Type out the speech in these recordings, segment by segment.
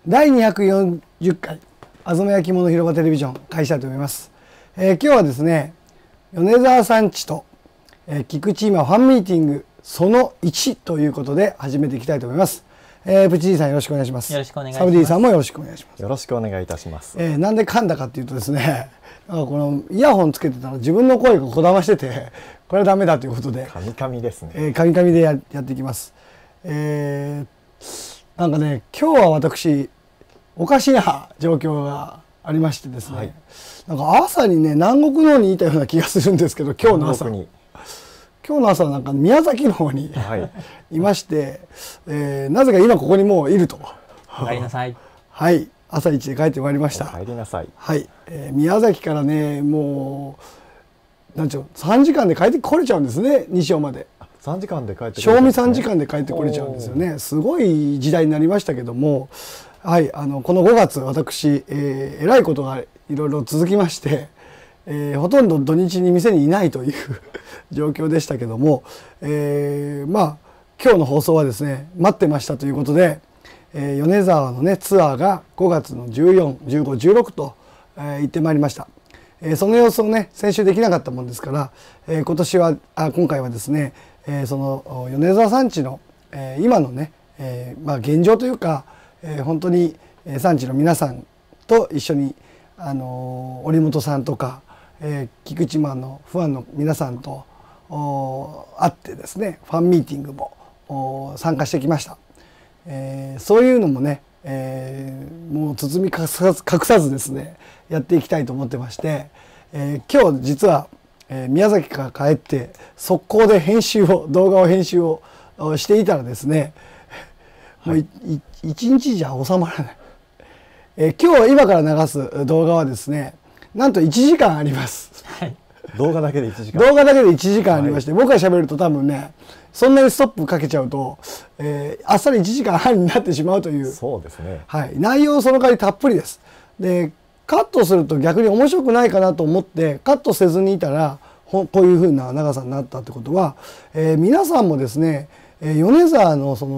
第240回あずまやきもの広場テレビジョン開始したいと思います。今日はですね、米沢さんちと、菊池今ファンミーティングその1ということで始めていきたいと思います。プチ D さんよろしくお願いします。 よろしくお願いします。 サブ D さんもよろしくお願いします。 よろしくお願いいたします。 なんで噛んだかっていうとですね、このイヤホンつけてたら自分の声がこだましてて、これはダメだということで、 カミカミですね。 カミカミでやっていきます。なんかね、今日は私おかしな状況がありましてですね、はい、なんか朝にね南国の方にいたような気がするんですけど、今日の朝なんか宮崎の方に、はい、いまして、なぜか今ここにもういると。 お帰りなさい。 はい、朝一で帰ってまいりました。 お帰りなさい。 はい、宮崎からねもうなんちゅう3時間で帰ってこれちゃうんですね、西尾まで。 3時間で帰って賞味3時間で帰ってこれちゃうんですよね。すごい時代になりましたけども、はい、この5月私、えらいことがいろいろ続きまして、ほとんど土日に店にいないという状況でしたけども、まあ今日の放送はですね待ってましたということで、米沢のねツアーが5月の14、15、16と、行ってまいりました。その様子をね先週できなかったもんですから、今回はですね、その米沢産地の、今のね、まあ現状というか、本当に産地の皆さんと一緒に織本さんとか、菊池マンのファンの皆さんと会ってですねファンミーティングも参加してきました。そういうのもね、もう包み隠さずですねやっていきたいと思ってまして、今日実は、宮崎から帰って速攻で動画を編集をしていたらですね、もう一日じゃ収まらない。今から流す動画はですねなんと1時間あります。 はい、動画だけで1時間。 動画だけで1時間ありまして、はい、僕が喋ると多分ねそんなにストップかけちゃうと、あっさり1時間半になってしまうという。 そうですね。 はい、内容その代わりたっぷりです。でカットすると逆に面白くないかなと思ってカットせずにいたらこういうふうな長さになったってことは、皆さんもですね、米沢のそ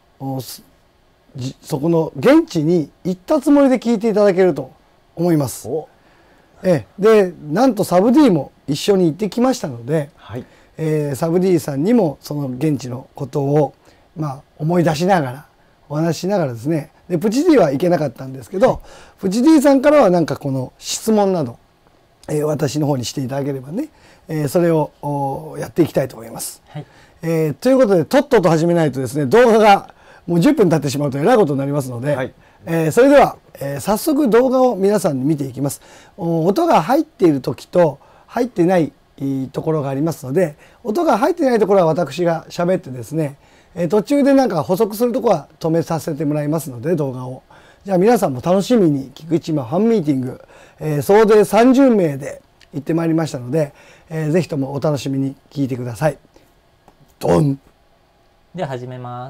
この現地に行ったつもりで聞いていただけると思います。でなんとサブ D も一緒に行ってきましたので、はい、サブ D さんにもその現地のことを、まあ、思い出しながらお話ししながらですね、でプチ D は行けなかったんですけど、はい、プチ D さんからはなんかこの質問など、私の方にしていただければね、それをやっていきたいと思います。はい、ということでとっとと始めないとですね動画がもう10分経ってしまうとえらいことになりますので、はい、それでは、早速動画を皆さんに見ていきます。音が入っている時と入ってないところがありますので、音が入ってないところは私が喋ってですね、途中でなんか補足するところは止めさせてもらいますので動画を。じゃあ皆さんも楽しみに菊池ファンミーティング、総勢30名で行ってまいりましたので、ぜひともお楽しみに聞いてください。ドン。 では始めます。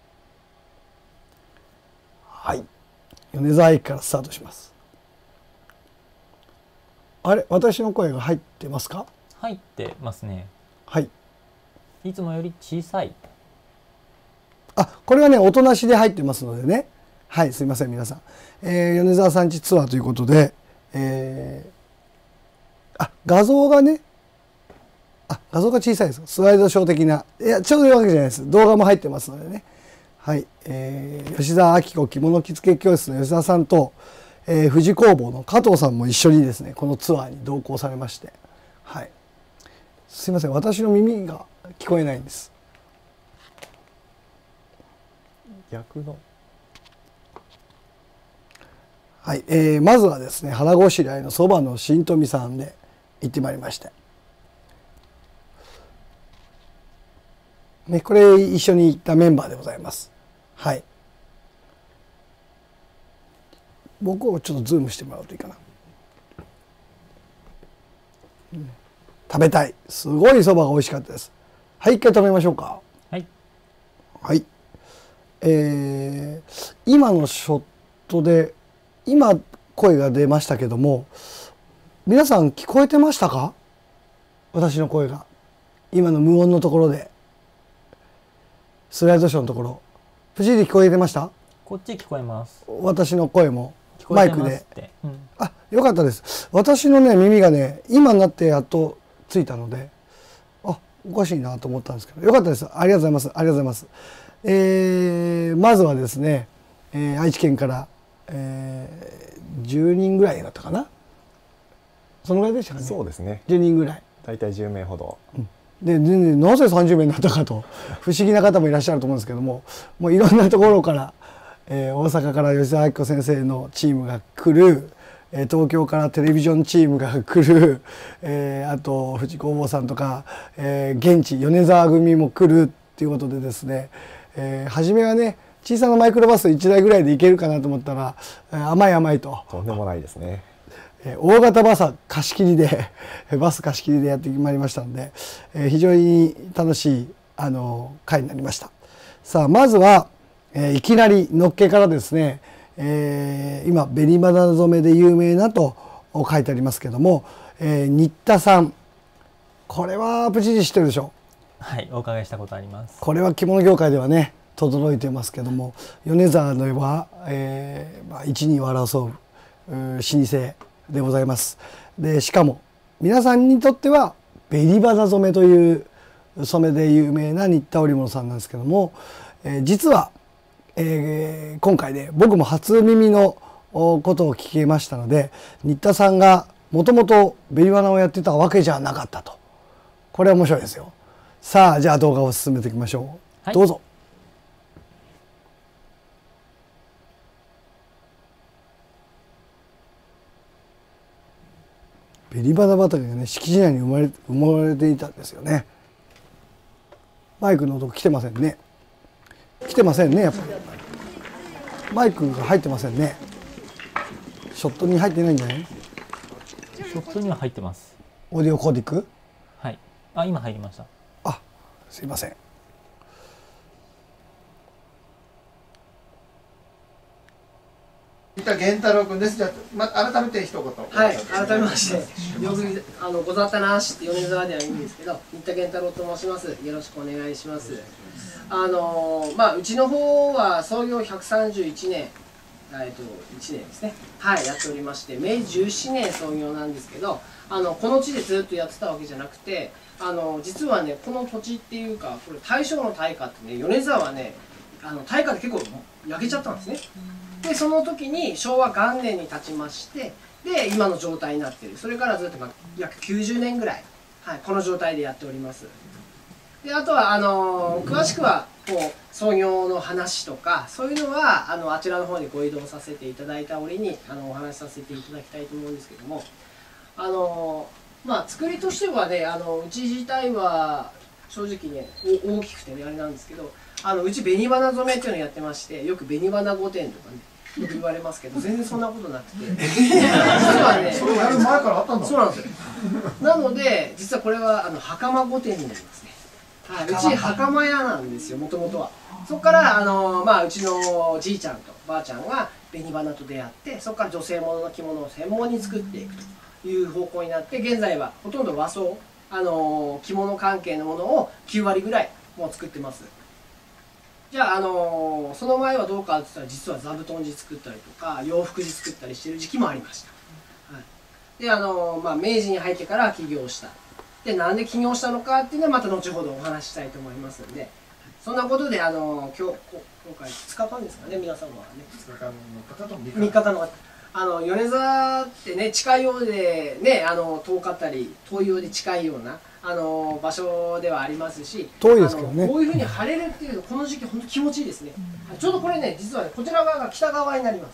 はい、米沢駅からスタートします。あれ、私の声が入ってますか？ 入ってますね。 はい。 いつもより小さい。 これはね音なしで入ってますのでね。はい、すいません皆さん。米沢さんちツアーということで、画像がね、画像が小さいです。スライドショー的な、いやちょうどいいわけじゃないです。動画も入ってますのでね。はい、吉澤明子着物着付け教室の吉澤さんと、富士工房の加藤さんも一緒にですねこのツアーに同行されまして、はい、すいません私の耳が聞こえないんです。 逆の。 はい、まずはですね腹ごしらえのそばの新富さんで行ってまいりまして、ね、これ一緒に行ったメンバーでございます。はい、僕をちょっとズームしてもらうといいかな。食べたい。すごいそばが美味しかったです。はい、一回食べましょうか。 はい。 はい。今のショットで今声が出ましたけども、皆さん聞こえてましたか？私の声が今の無音のところでスライドショーのところ、プチで聞こえてました？ 聞こっち聞こえます。 私の声も聞こえてマイクで。 ますって。 あ、よかったです。私のね耳がね今になってやっとついたので、あ、おかしいなと思ったんですけど、よかったです。ありがとうございます。ありがとうございます。まずはですね、愛知県から、10人ぐらいだったかな。そのぐらいでしたかね。 そうですね。 10人ぐらい。 大体10名ほど。 でなぜ30名になったかと不思議な方もいらっしゃると思うんですけども、もういろんなところから、大阪から吉澤明子先生のチームが来る、東京からテレビジョンチームが来る、あと藤工房さんとか、現地米沢組も来るっていうことでですね、初めはね小さなマイクロバス1台ぐらいで行けるかなと思ったら、甘い甘いと。 とんでもないですね。 大型バス貸し切りでバス貸し切りでやってまいりましたので、非常に楽しい回になりました。さあまずは、いきなりのっけからですね、今紅花染めで有名なと書いてありますけども、新田さん、これはプチリ知ってるでしょ。 はい、お伺いしたことあります。 これは着物業界ではね轟いてますけども、米沢のは、一二を争う老舗でございます。でしかも皆さんにとっては紅花染めという染めで有名な新田織物さんなんですけども、実は、今回ね僕も初耳のことを聞けましたので、新田さんがもともと紅花をやってたわけじゃなかったと。これは面白いですよ。さあじゃあ動画を進めていきましょう、 はい、 どうぞ。紅花畑がね敷地内に生まれていたんですよね。マイクの音来てませんね。来てませんね。やっぱりマイクが入ってませんね。ショットに入ってないんじゃない？ ショットには入ってます。 オーディオコーディック？ はい。あ、今入りました。 あ、すいません。 新田源太郎君です。じゃあ、改めて一言。 はい、改めまして、よくござったなしって米沢ではいいんですけど、新田源太郎と申します。よろしくお願いします。うちの方は創業131年、1年ですね。はい、やっておりまして、明治17年創業なんですけど、この地でずっとやってたわけじゃなくて、実はね、この土地っていうか、これ大正の大火ってね、米沢はね、大火で結構焼けちゃったんですね。でその時に昭和元年に建ちまして、で今の状態になっている。それからずっと約90年ぐらい、はい、この状態でやっております。であとは詳しくはこう創業の話とかそういうのはあちらの方にご移動させていただいた折にお話しさせていただきたいと思うんですけども、作りとしてはねうち自体は正直ね大きくてねあれなんですけど、うち紅花染めっていうのをやってまして、よく紅花御殿とかねよく言われますけど、全然そんなことなくて実はねそれやる前からあったんだ。 そうなんですよ。なので実はこれは袴御殿になりますね。はい、うち袴屋なんですよ、もともとは。そこからうちのじいちゃんとばあちゃんが紅花と出会って、そこから女性ものの着物を専門に作っていくという方向になって、現在はほとんど和装着物関係のものを9割ぐらいもう作ってます。じゃあ、その前はどうかって言ったら、実は座布団地作ったりとか洋服地作ったりしてる時期もありました。はい、で明治に入ってから起業した。でなんで起業したのかっていうのはまた後ほどお話ししたいと思いますので、そんなことで今回2日間ですかね、皆様はね 2日間の方と 3日間の方、米沢ってね近いようでね遠かったり遠いようで近いような場所ではありますし、 遠いですけどね。 こういうふうに晴れるっていうのこの時期本当気持ちいいですね。ちょうどこれね実はねこちら側が北側になります。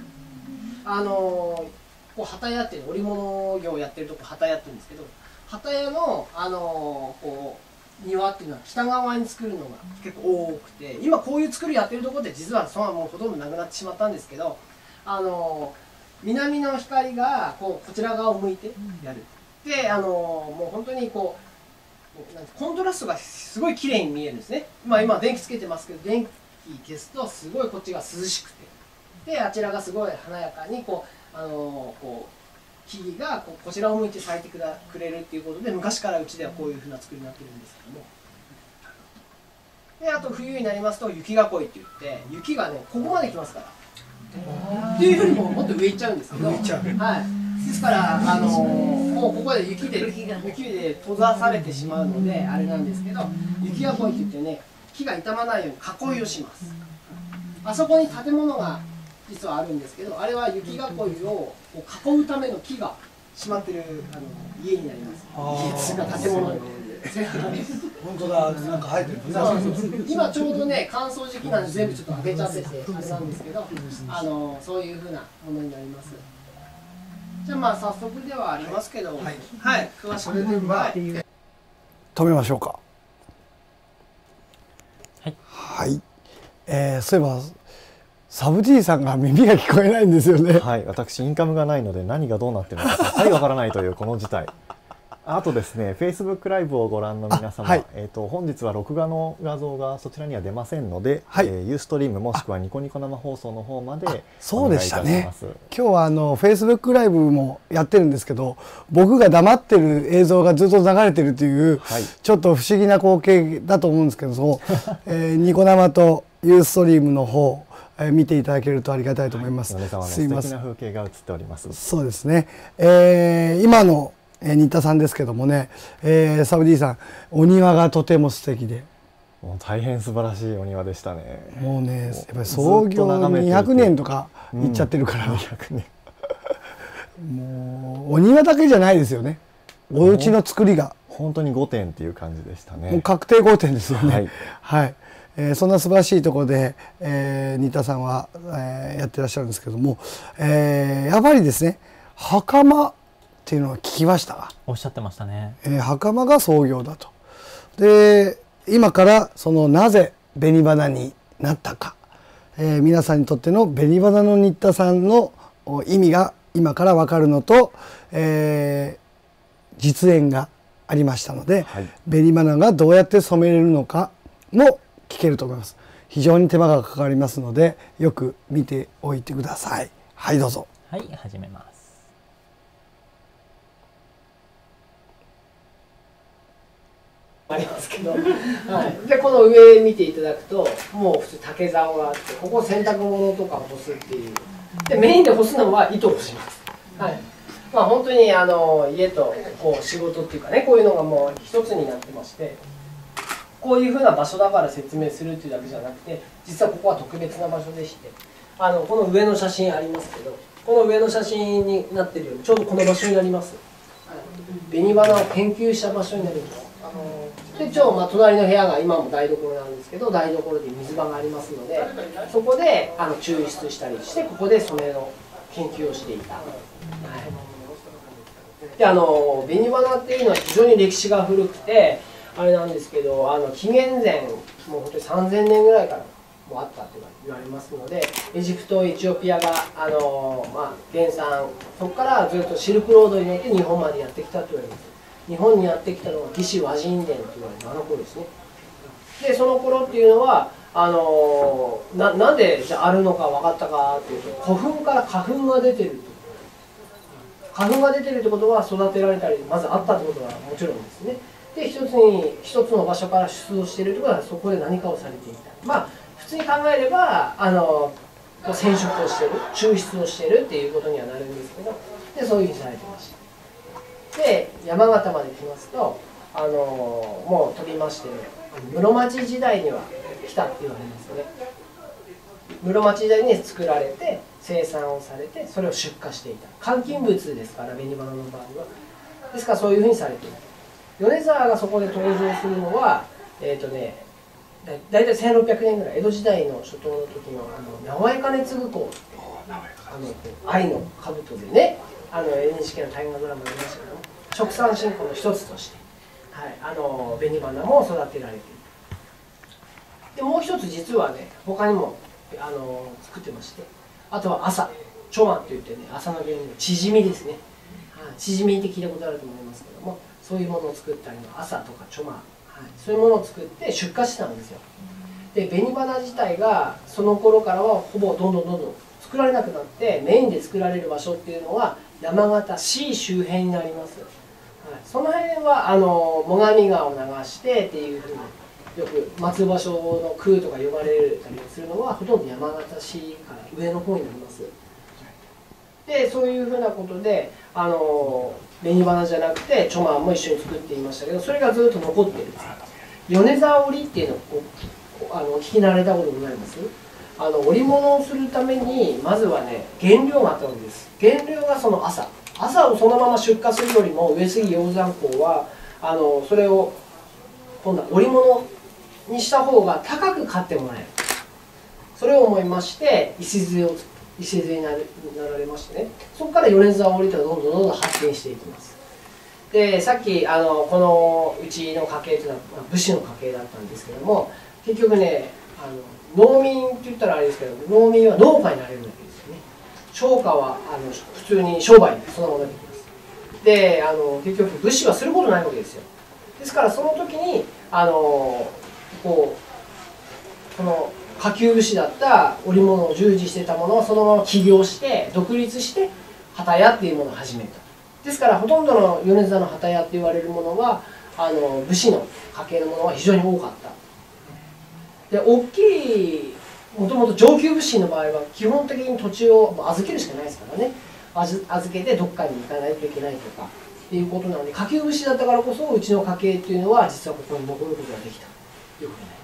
こう機屋っていう織物業をやってるとこ機屋って言うんですけど、機屋のこう庭っていうのは北側に作るのが結構多くて、今こういう作りやってるところって実はそのもうほとんどなくなってしまったんですけど、南の光がこちら側を向いてやる。でもう本当にコントラストがすごい綺麗に見えるんですね。今電気つけてますけど、電気消すとすごいこっちが涼しくて、であちらがすごい華やかに木々がこちらを向いて咲いてくれるっていうことで、昔からうちではこういうふうな作りになってるんですけども、 であと冬になりますと雪囲いって言って雪がねここまで来ますからっていうよりももっと上行っちゃうんですけど、はい、ですからもうここで雪で閉ざされてしまうのであれなんですけど、雪囲いって言ってね木が傷まないように囲いをします。あそこに建物が実はあるんですけど、あれは雪囲いを囲うための木がしまってる家になります。家が建物に本当だ、なんか生えてる。 今ちょうどね乾燥時期なんで全部ちょっと開けちゃっててあれなんですけど、そういうふうなものになります。じゃあまあ早速ではありますけど、はい、詳しく止めましょうか。はい、そういえばサブ D さんが耳が聞こえないんですよね。 はい、私インカムがないので何がどうなってるのかさっぱりわからないというこの事態。あとですね、Facebook ライブをご覧の皆様、はい、本日は録画の画像がそちらには出ませんので、はい、ユーストリームもしくはニコニコ生放送の方までそうでしたね。今日はFacebook ライブもやってるんですけど、僕が黙ってる映像がずっと流れてるという、はい、ちょっと不思議な光景だと思うんですけど、ニコ生とユーストリームの方見ていただけるとありがたいと思います。 すいません。素敵な風景が映っております。 そうですね。今の新田さんですけどもね、サブ D さんお庭がとても素敵で、 もう大変素晴らしいお庭でしたね。 もうね、やっぱり創業200年とかいっちゃってるから、 200年もうお庭だけじゃないですよね。お家の作りが本当に5点っていう感じでしたね。 もう確定5点ですよね。はい、そんな素晴らしいところで、新田さんは、やってらっしゃるんですけども、やっぱりですね、袴っていうのは聞きました。 おっしゃってましたね。 袴が創業だと。で今からなぜ紅花になったか、皆さんにとっての紅花の新田さんの意味が今から分かるのと、実演がありましたので、はい、紅花がどうやって染めれるのかも聞けると思います。非常に手間がかかりますのでよく見ておいてください。はいどうぞ。 はい、始めます。 ありますけど、はい、でこの上見ていただくともう普通竹竿があって、ここ洗濯物とか干すっていうでメインで干すのは糸を干します。はい、まあ本当に家とこう仕事っていうかね、こういうのがもう一つになってまして、こういうふうな場所だから説明するっていうだけじゃなくて、実はここは特別な場所でして、この上の写真ありますけど、この上の写真になってるようにちょうどこの場所になります。紅花を研究した場所になります。で隣の部屋が今も台所なんですけど、台所で水場がありますので、そこで抽出したりして、ここで染めの研究をしていた。はい、で紅花っていうのは非常に歴史が古くてあれなんですけど、紀元前もう本当に3000年ぐらいからもあったと言われますので、エジプトエチオピアが原産、そこからずっとシルクロードに乗って日本までやってきたと言われます。日本にやってきたのが魏志倭人伝と言われる頃ですね。でその頃っていうのはなんでじゃあるのか分かったかっていうと、古墳から花粉が出てる。花粉が出てるってことは育てられたりまずあったってことはもちろんですね。で一つの場所から出土しているってことはそこで何かをされていた。まあ普通に考えれば染色をしてる、抽出をしてるっていうことにはなるんですけど、でそういうふうにされてました。で山形まで来ますともう飛びまして、ね、室町時代には来たって言われますね。室町時代に作られて生産をされて、それを出荷していた換金物ですから、紅花の場合は。ですからそういうふうにされている。米沢がそこで登場するのは大体1600年ぐらい、江戸時代の初頭の時の直江兼続公愛の兜でね、NHK の大河ドラマでありましたけども、殖産振興の一つとして、はい、紅花も育てられている。でもう一つ実はね、他にも作ってまして、あとは朝茶碗といってね、朝の原料縮みですね、はい、縮みって聞いたことあると思いますけども、そういうものを作ったりの朝とか茶碗、はい、そういうものを作って出荷してたんですよ。で紅花自体がその頃からはほぼどんどん作られなくなって、メインで作られる場所っていうのは山形市周辺になります。はい、その辺は最上川を流してっていうふうによく松尾芭蕉の空とか呼ばれたりするのはほとんど山形市から上の方になります。でそういうふうなことで紅花じゃなくてチョマンも一緒に作っていましたけど、それがずっと残っているんです。米沢織っていうのをお聞き慣れたことございます？織物をするためにまずはね原料があったわけです。原料がその朝をそのまま出荷するよりも上杉鷹山公はそれを今度は織物にした方が高く買ってもらえる、それを思いまして礎になられましてね、そこから米沢織とどんどん発展していきます。でさっきこのうちの家系というのは武士の家系だったんですけども、結局ね農民って言ったらあれですけど、農民は農家になれるわけですよね。商家は普通に商売でそのままできます。で結局武士はすることないわけですよ。ですからその時にこの下級武士だった織物を従事していたものをそのまま起業して独立して旗屋っていうものを始めた。ですからほとんどの米沢の旗屋って言われるものは武士の家系のものは非常に多かった。で大きいもともと上級武士の場合は基本的に土地を預けるしかないですからね、預けてどっかに行かないといけないとかっていうことなので、下級武士だったからこそうちの家系っていうのは実はここに残ることができたということになります。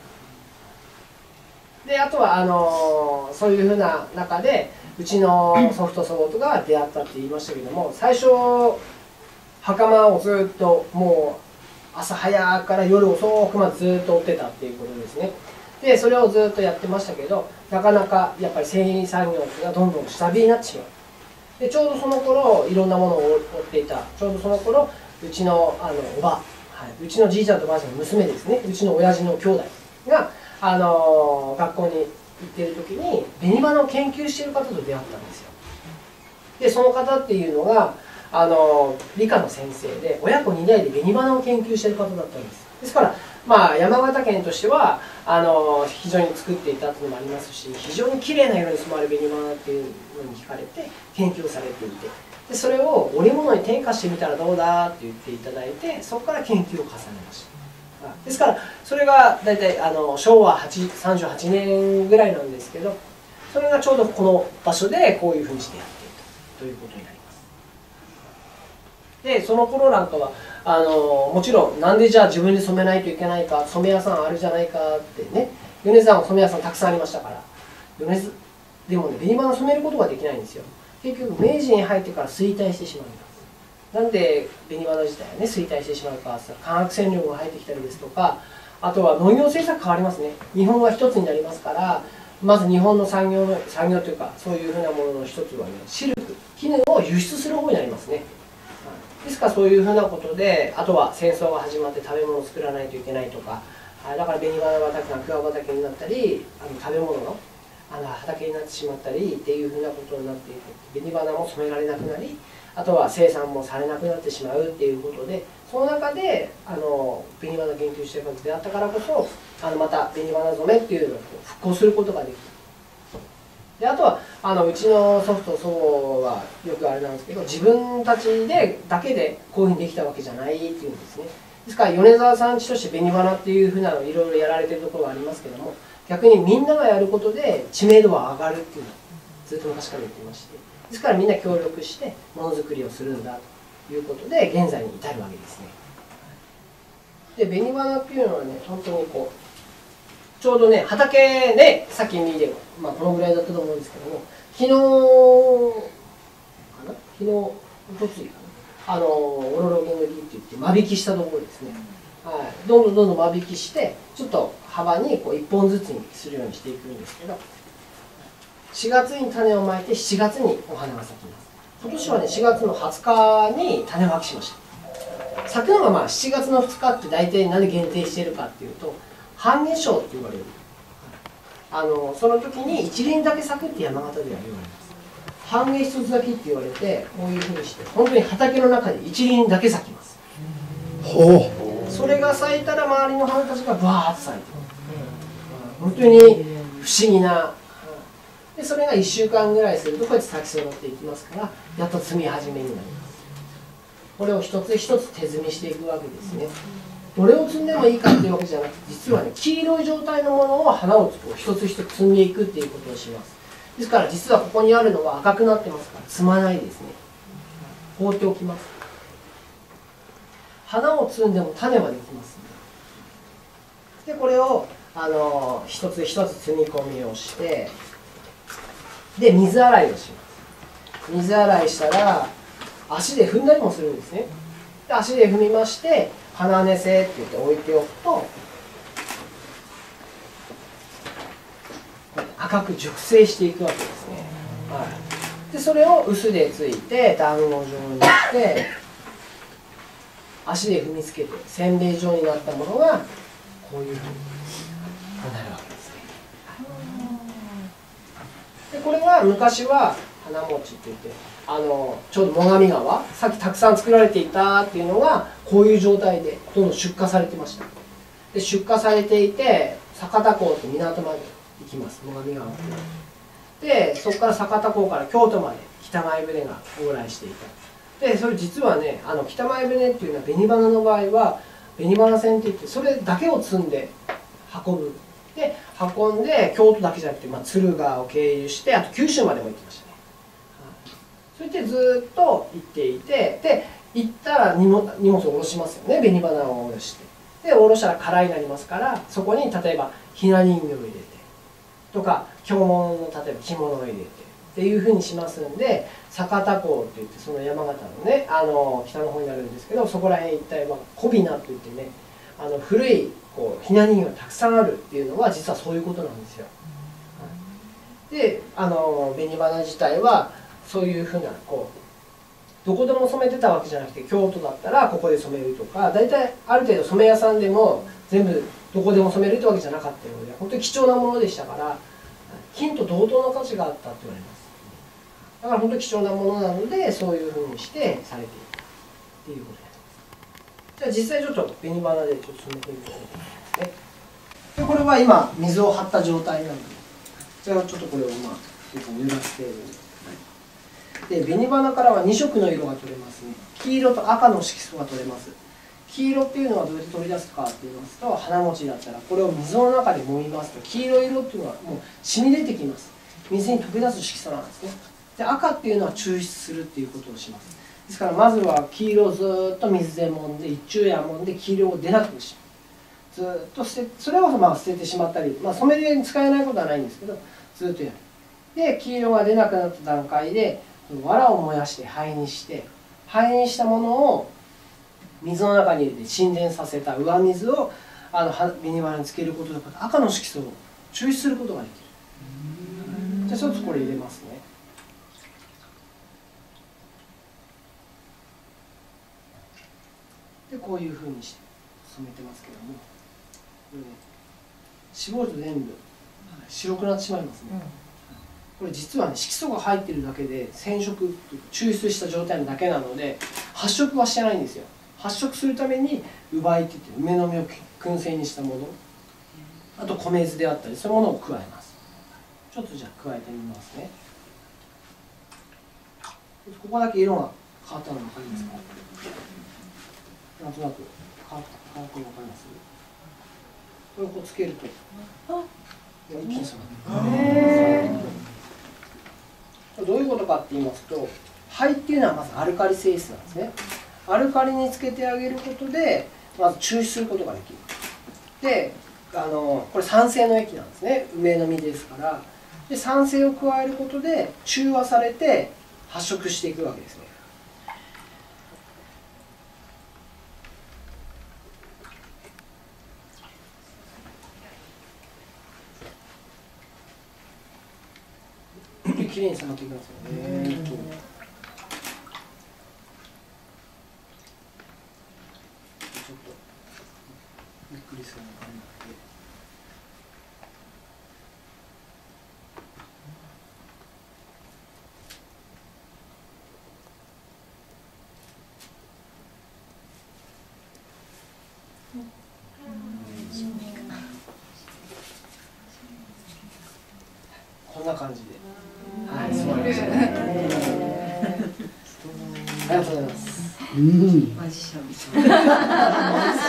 であとはそういうふうな中でうちの祖父と祖母とが出会ったって言いましたけども、最初袴をずっともう朝早くから夜遅くまでずっと追ってたっていうことですね。でそれをずっとやってましたけど、なかなかやっぱり繊維産業がどんどん下火になってしまう。でちょうどその頃いろんなものを追っていた、ちょうどその頃うちのおば、うちのじいちゃんとばあちゃんの娘ですね、うちの親父の兄弟が学校に行ってる時に紅花を研究している方と出会ったんですよ。でその方っていうのが理科の先生で親子2代で紅花を研究している方だったんです。ですから山形県としては非常に作っていたというのもありますし、非常に綺麗な色に染まる紅花っていうのに惹かれて研究されていて、でそれを織物に転化してみたらどうだって言っていただいて、そこから研究を重ねました。ですからそれが大体昭和38年ぐらいなんですけど、それがちょうどこの場所でこういうふうにしてやっていたということになります。でその頃なんかはもちろんなんでじゃあ自分で染めないといけないか、染め屋さんあるじゃないかってね、米沢も染め屋さんたくさんありましたから、でもね紅花染めることができないんですよ。結局明治に入ってから衰退してしまいます。なんで紅花自体はね衰退してしまうか、化学染料が入ってきたりですとか、あとは農業政策変わりますね。日本は一つになりますから、まず日本の産業というかそういうふうなものの一つはね、シルク絹を輸出する方になりますね。ですからそういうふうなことで、あとは戦争が始まって食べ物を作らないといけないとか、だから紅花畑が桑畑になったり食べ物の畑になってしまったりっていうふうなことになっていく。紅花も染められなくなり、あとは生産もされなくなってしまうっていうことで、その中で紅花研究している方であったからこそまた紅花染めっていうのを復興することができた。であとはうちの祖父と祖母はよくあれなんですけど、自分たちだけでこういうふうにできたわけじゃないっていうんですね。ですから米沢さん地として紅花っていうふうなのをいろいろやられてるところはありますけども、逆にみんながやることで知名度は上がるっていうのをずっと昔から言っていまして、ですからみんな協力してものづくりをするんだということで現在に至るわけですね。で紅花っていうのはね、本当にこうちょうどね畑でさっき見てこのぐらいだったと思うんですけども、昨日おとついかな、オロロゲの木って言って間引きしたところですね。どんどん間引きしてちょっと幅にこう1本ずつにするようにしていくんですけど、4月に種をまいて7月にお花が咲きます。今年はね4月の20日に種まきしました。咲くのが7月の2日って大体何で限定しているかっていうと、半夏生って言われるその時に一輪だけ咲くって山形では言われます。半夏一つ咲きって言われて、こういうふうにして本当に畑の中で一輪だけ咲きます。 ほう。 それが咲いたら周りの花たちがバーッと咲いてる、本当に不思議な。でそれが1週間ぐらいするとこうやって咲きそうになっていきますから、やっと摘み始めになります。これを一つ一つ手摘みしていくわけですね。 どれを積んでもいいかっていうわけじゃなくて、実はね、黄色い状態のものを花を一つ一つ積んでいくっていうことをします。ですから実はここにあるのは赤くなってますから積まないですね。放っておきます。花を摘んでも種はできますので、これを一つ一つ積み込みをして、で水洗いをします。水洗いしたら足で踏んだりもするんですね。で足で踏みまして花根せって言って置いておくと赤く熟成していくわけですね。はい、でそれを臼でついて団子状にして足で踏みつけてせんべい状になったものがこういうふうになるわけですね。でこれは昔は花餅って言ってちょうど最上川さっきたくさん作られていたっていうのがこういう状態でどんどん出荷されてました。で出荷されていて酒田港って港まで行きます、最上川でそこから酒田港から京都まで北前船が往来していた。でそれ実はね北前船っていうのは紅花の場合は紅花船っていってそれだけを積んで運ぶ。で運んで京都だけじゃなくて、敦賀を経由してあと九州までも行きましたね。それでずっと行っていてで行ったら荷物を下ろしますよね。紅花を下ろしてで下ろしたら空になりますからそこに例えばひな人形を入れてとか京物の例えば着物を入れてっていうふうにしますんで酒田港っていってその山形のね北の方になるんですけどそこら辺一帯は小びなっていってね古いひな人形がたくさんあるっていうのは実はそういうことなんですよ。で紅花自体はそういうふうなどこでも染めてたわけじゃなくて京都だったらここで染めるとか大体ある程度染め屋さんでも全部どこでも染めるってわけじゃなかったので本当に貴重なものでしたから金と同等の価値があったって言われます。だから本当に貴重なものなのでそういうふうにしてされているっていうことです。じゃあ実際ちょっと紅花でちょっと染めてみたいと思いますね。でこれは今水を張った状態なのでじゃあちょっとこれを濡らしてで紅花からは2色の色が取れますね。黄色と赤の色素が取れます。黄色っていうのはどうやって取り出すかって言いますと花餅だったらこれを水の中で揉みますと黄色い色っていうのはもう染み出てきます。水に溶け出す色素なんですね。で赤っていうのは抽出するっていうことをします。ですからまずは黄色をずっと水で揉んで一昼夜揉んで黄色を出なくしずっとそれを捨ててしまったり、染めるように使えないことはないんですけどずっとやる。で黄色が出なくなった段階で藁を燃やして灰にして灰にしたものを水の中に入れて沈殿させた上水を紅花につけることで赤の色素を抽出することができる。じゃあちょっとこれ入れますね。でこういうふうにして染めてますけどもこれ、ね、絞ると全部白くなってしまいますね。これ実はね色素が入ってるだけで染色抽出した状態のだけなので発色はしてないんですよ。発色するために烏梅っていって梅の実を燻製にしたものあと米酢であったりそういうものを加えます。ちょっとじゃあ加えてみますね。ここだけ色が変わったの分かりますか？なんとなく変わったの分かります？これをこうつけると一気に染まってどういうことかって言いますと灰っていうのはまずアルカリ性質なんですね。アルカリにつけてあげることでまず抽出することができる。でこれ酸性の液なんですね。梅の実ですからで酸性を加えることで中和されて発色していくわけですね。きれいに染まっていきますよね。ちょっとゆっくりするのかな。こんな感じで。はい、そうですね。ありがとうございます。 うん。 マジシャン。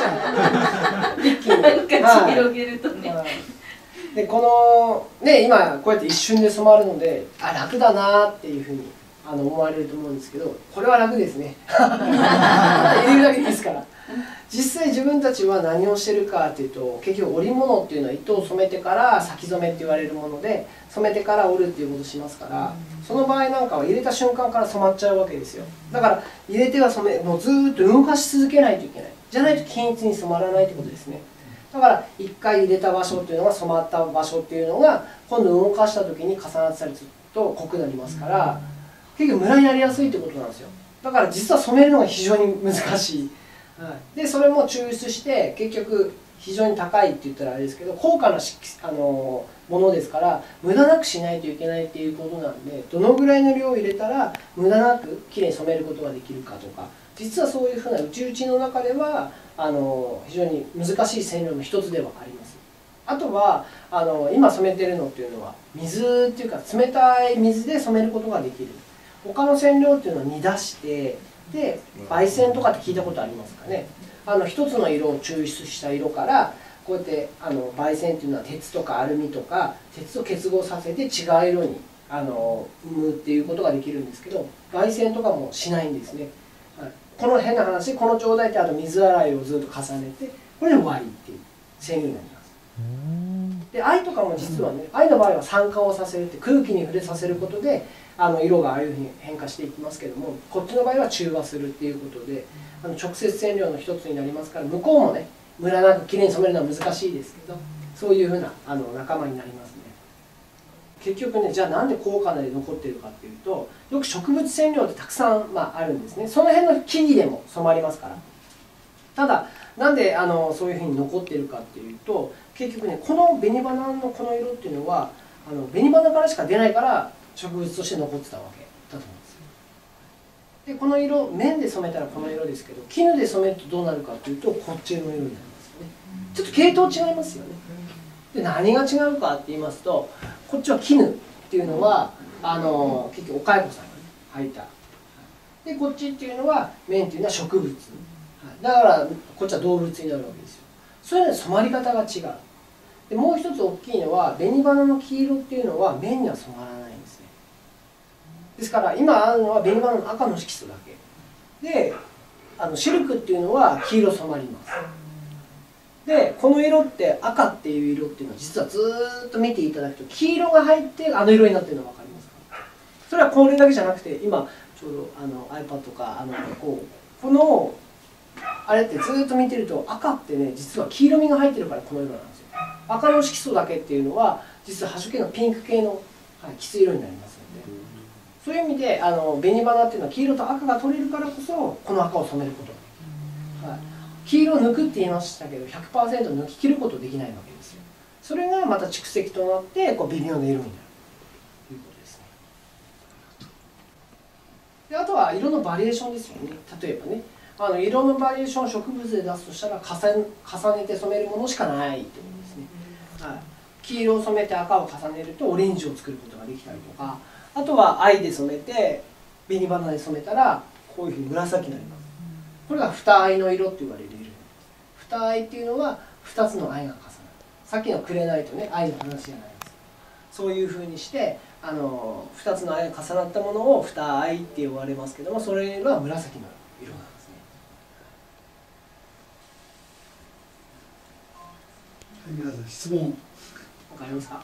一気になんか広げるとね、 でこのね今こうやって一瞬で染まるので楽だなっていうふうに思われると思うんですけど、これは楽ですね入れるだけですから。実際自分たちは何をしてるかっていうと、結局織物っていうのは糸を染めてから先染めって言われるもので、染めてから織るっていうことをしますから、その場合なんかは入れた瞬間から染まっちゃうわけですよ。だから入れては染め、もうずーっと動かし続けないといけない。じゃないと均一に染まらないってことですね。だから一回入れた場所っていうのが染まった場所っていうのが今度動かした時に重なってたりすると濃くなりますから、結局ムラになりやすいってことなんですよ。だから実は染めるのが非常に難しい。でそれも抽出して結局非常に高いって言ったらあれですけど、高価なものですから無駄なくしないといけないっていうことなんで、どのぐらいの量を入れたら無駄なくきれいに染めることができるかとか、実はそういうふうな内々の中では非常に難しい染料の一つではあります。あとは今染めてるのっていうのは水っていうか冷たい水で染めることができる。他の染料っていうのは煮出してで焙煎とかって聞いたことありますかね。一つの色を抽出した色からこうやって焙煎っていうのは鉄とかアルミとか鉄を結合させて違う色に生むっていうことができるんですけど、焙煎とかもしないんですね。この変な話、この状態って水洗いをずっと重ねてこれで終わりっていう染料になります。で藍とかも実はね、藍の場合は酸化をさせるって空気に触れさせることで色がああいうふうに変化していきますけども、こっちの場合は中和するっていうことで直接染料の一つになりますから、向こうもねムラなくきれいに染めるのは難しいですけど、そういうふうな仲間になりますね。結局ね、じゃあなんで高価なで残ってるかっていうと、よく植物染料ってたくさん、あるんですね。その辺の木々でも染まりますから。ただなんでそういうふうに残ってるかっていうと、結局ねこの紅花のこの色っていうのは紅花からしか出ないから植物として残ってたわけだと思うんですよ。でこの色綿で染めたらこの色ですけど、絹で染めるとどうなるかっていうとこっちの色になりますよね。ちょっと系統違いますよね。で何が違うかって言いますと、こっちは絹っていうのは結局お蚕さんが、ね、履いた。でこっちっていうのは綿っていうのは植物。だからこっちは動物になるわけですよ。それで染まり方が違う。でもう一つ大きいのは紅花の黄色っていうのは綿には染まらないんですね。ですから今あるのは紅花の赤の色素だけで、シルクっていうのは黄色染まります。でこの色って赤っていう色っていうのは実はずーっと見ていただくと黄色が入って色になってるのが分かりますか。それはこれだけじゃなくて、今ちょうどiPad とかこのあれってずーっと見てると赤ってね、実は黄色みが入ってるからこの色なんですよ。赤の色素だけっていうのは実は発色系のピンク系の、きつい色になりますので、そういう意味で紅花っていうのは黄色と赤が取れるからこそこの赤を染めることができる。黄色を抜くって言いましたけど 100% 抜き切ることできないわけですよ。それがまた蓄積となって微妙な色になるということですね。であとは色のバリエーションですよね。例えばね色のバリエーションを植物で出すとしたら重ねて染めるものしかないってことですね。黄色を染めて赤を重ねるとオレンジを作ることができたりとか、あとは藍で染めて紅花で染めたらこういうふうに紫になります。これが二藍の色って言われる色です。二藍っていうのは2つの藍が重なる。さっきの紅とね藍の話じゃないです。そういうふうにして2つの藍が重なったものを二藍って呼ばれますけども、それは紫の色なんですね。 はい、皆さん質問わかりますか。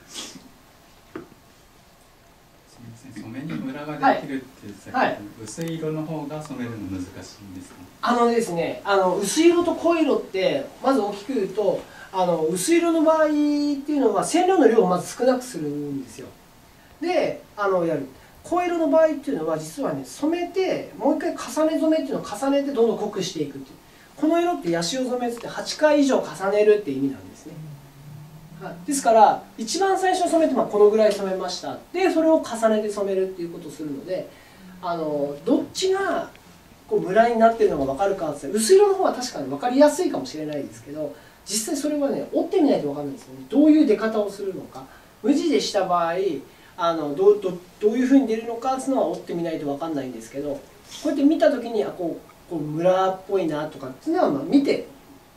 染めにムラができるって言ってたけど、 はい、 薄い色の方が染めるの難しいんですか。 ですね、薄い色と濃い色ってまず大きく言うと薄い色の場合っていうのは染料の量をまず少なくするんですよ。でやる濃い色の場合っていうのは実はね、染めてもう一回重ね染めっていうのを重ねてどんどん濃くしていくっていう、この色ってヤシオ染めって8回以上重ねるっていう意味なんですね。ですから一番最初染めてこのぐらい染めました。でそれを重ねて染めるっていうことをするので、どっちがムラになってるのが分かるかって薄い色の方は確かに分かりやすいかもしれないですけど、実際それはね折ってみないと分かんないですよね。どういう出方をするのか、無地でした場合どういうふうに出るのかっていうのは折ってみないと分かんないんですけど、こうやって見た時にムラっぽいなとかっていうのは見て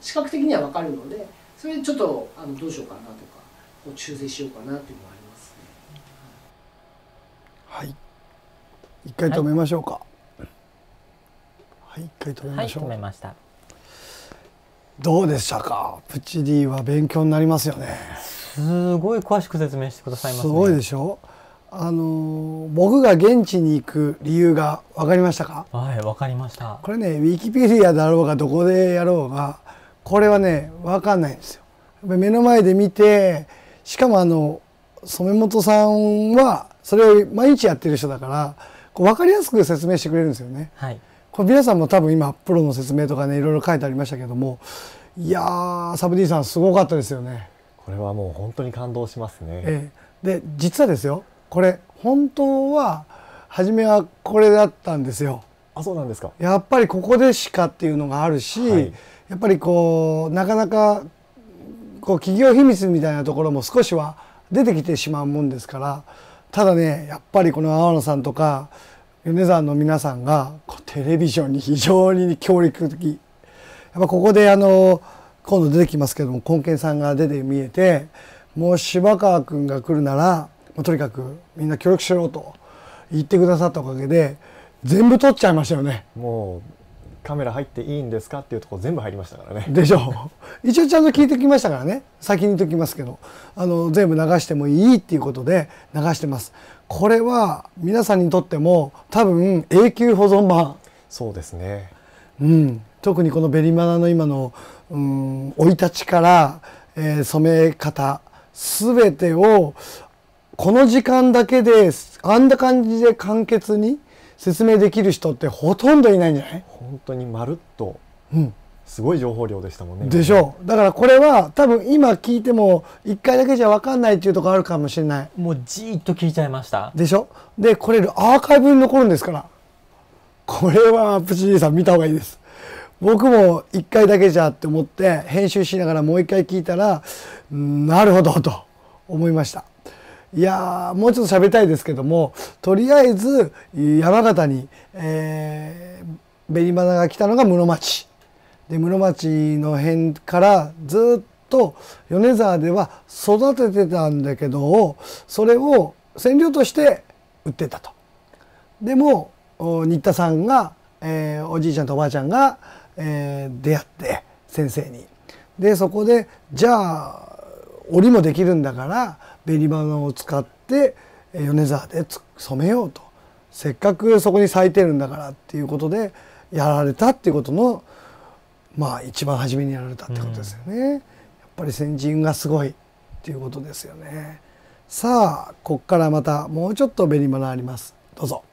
視覚的には分かるので、それでちょっとどうしようかなとかこう修正しようかなっていうのがありますね。 はい、一回止めましょうか。はい、一回止めましょう。 はい、止めました。 どうでしたか。プチ D は勉強になりますよね。 すごい詳しく説明してくださいますね。 すごいでしょ。僕が現地に行く理由が分かりましたか。 はい、分かりました。 これね、ウィキペディアだろうがどこでやろうがこれはね分かんないんですよ。やっぱり目の前で見て、しかも染本さんはそれを毎日やってる人だからこう分かりやすく説明してくれるんですよね。 はい、 これ皆さんも多分今プロの説明とかねいろいろ書いてありましたけども、いやーサブ D さんすごかったですよね。 これはもう本当に感動しますね。 で実はですよ、これ本当は初めはこれだったんですよ。 あ、そうなんですか。 やっぱりここでしかっていうのがあるし、はい、やっぱりこうなかなかこう企業秘密みたいなところも少しは出てきてしまうもんですから、ただねやっぱりこの粟野さんとか米沢の皆さんがテレビジョンに非常に協力的。やっぱここで今度出てきますけども、根健さんが出て見えて、もう柴川君が来るならとにかくみんな協力しろと言ってくださったおかげで全部撮っちゃいましたよね。 もうカメラ入っていいんですかっていうところ全部入りましたからね。 でしょう。一応ちゃんと聞いてきましたからね。先に言っておきますけど、全部流してもいいっていうことで流してます。これは皆さんにとっても多分永久保存版。 そうですね。 特にこのベリマナの今の生い立ちから、染め方すべてをこの時間だけであんな感じで簡潔に説明できる人ってほとんどいないんじゃない？ 本当にまるっと、すごい情報量でしたもんね。 でしょう。だからこれは多分今聞いても1回だけじゃ分かんないっていうところあるかもしれない。 もうじーっと聞いちゃいました。 でしょ。でこれアーカイブに残るんですから、これはプチ D さん見た方がいいです。僕も1回だけじゃって思って編集しながらもう1回聞いたら、なるほどと思いました。いやーもうちょっと喋りたいですけども、とりあえず山形に、ベリマナが来たのが室町で、室町の辺からずっと米沢では育ててたんだけど、それを染料として売ってたと。でも新田さんが、おじいちゃんとおばあちゃんが、出会って先生に、でそこでじゃあ織もできるんだからベリマナを使って米沢で染めようと、せっかくそこに咲いてるんだからっていうことでやられたっていうことの一番初めにやられたってことですよね。やっぱり先人がすごいっていうことですよね。さあここからまたもうちょっとベリマナあります。どうぞ。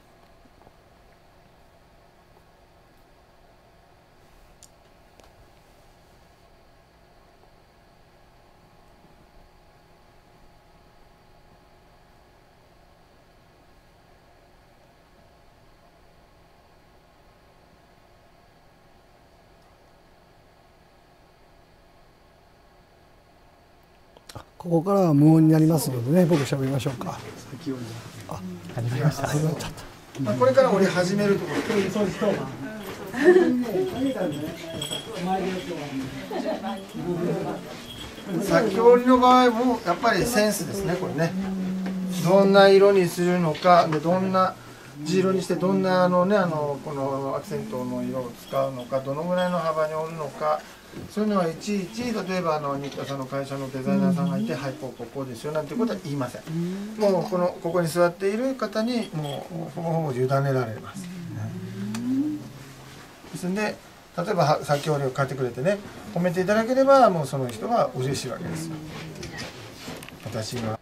ここからは無音になりますのでね、僕喋りましょうか。先ほど始まりました。 始まっちゃった。 これから俺始めるところ。 そうです。 先織りの場合もやっぱりセンスですね、これね。どんな色にするのか、でどんな地色にしてどんなこのアクセントの色を使うのか、どのぐらいの幅に織るのか。そういうのはいちいち例えば新田さんの会社のデザイナーさんがいて「はいこうですよ」なんてことは言いません。もうここに座っている方にもうほぼほぼ委ねられます。ですので例えば先ほど買ってくれてね褒めていただければもうその人は嬉しいわけですよ。私が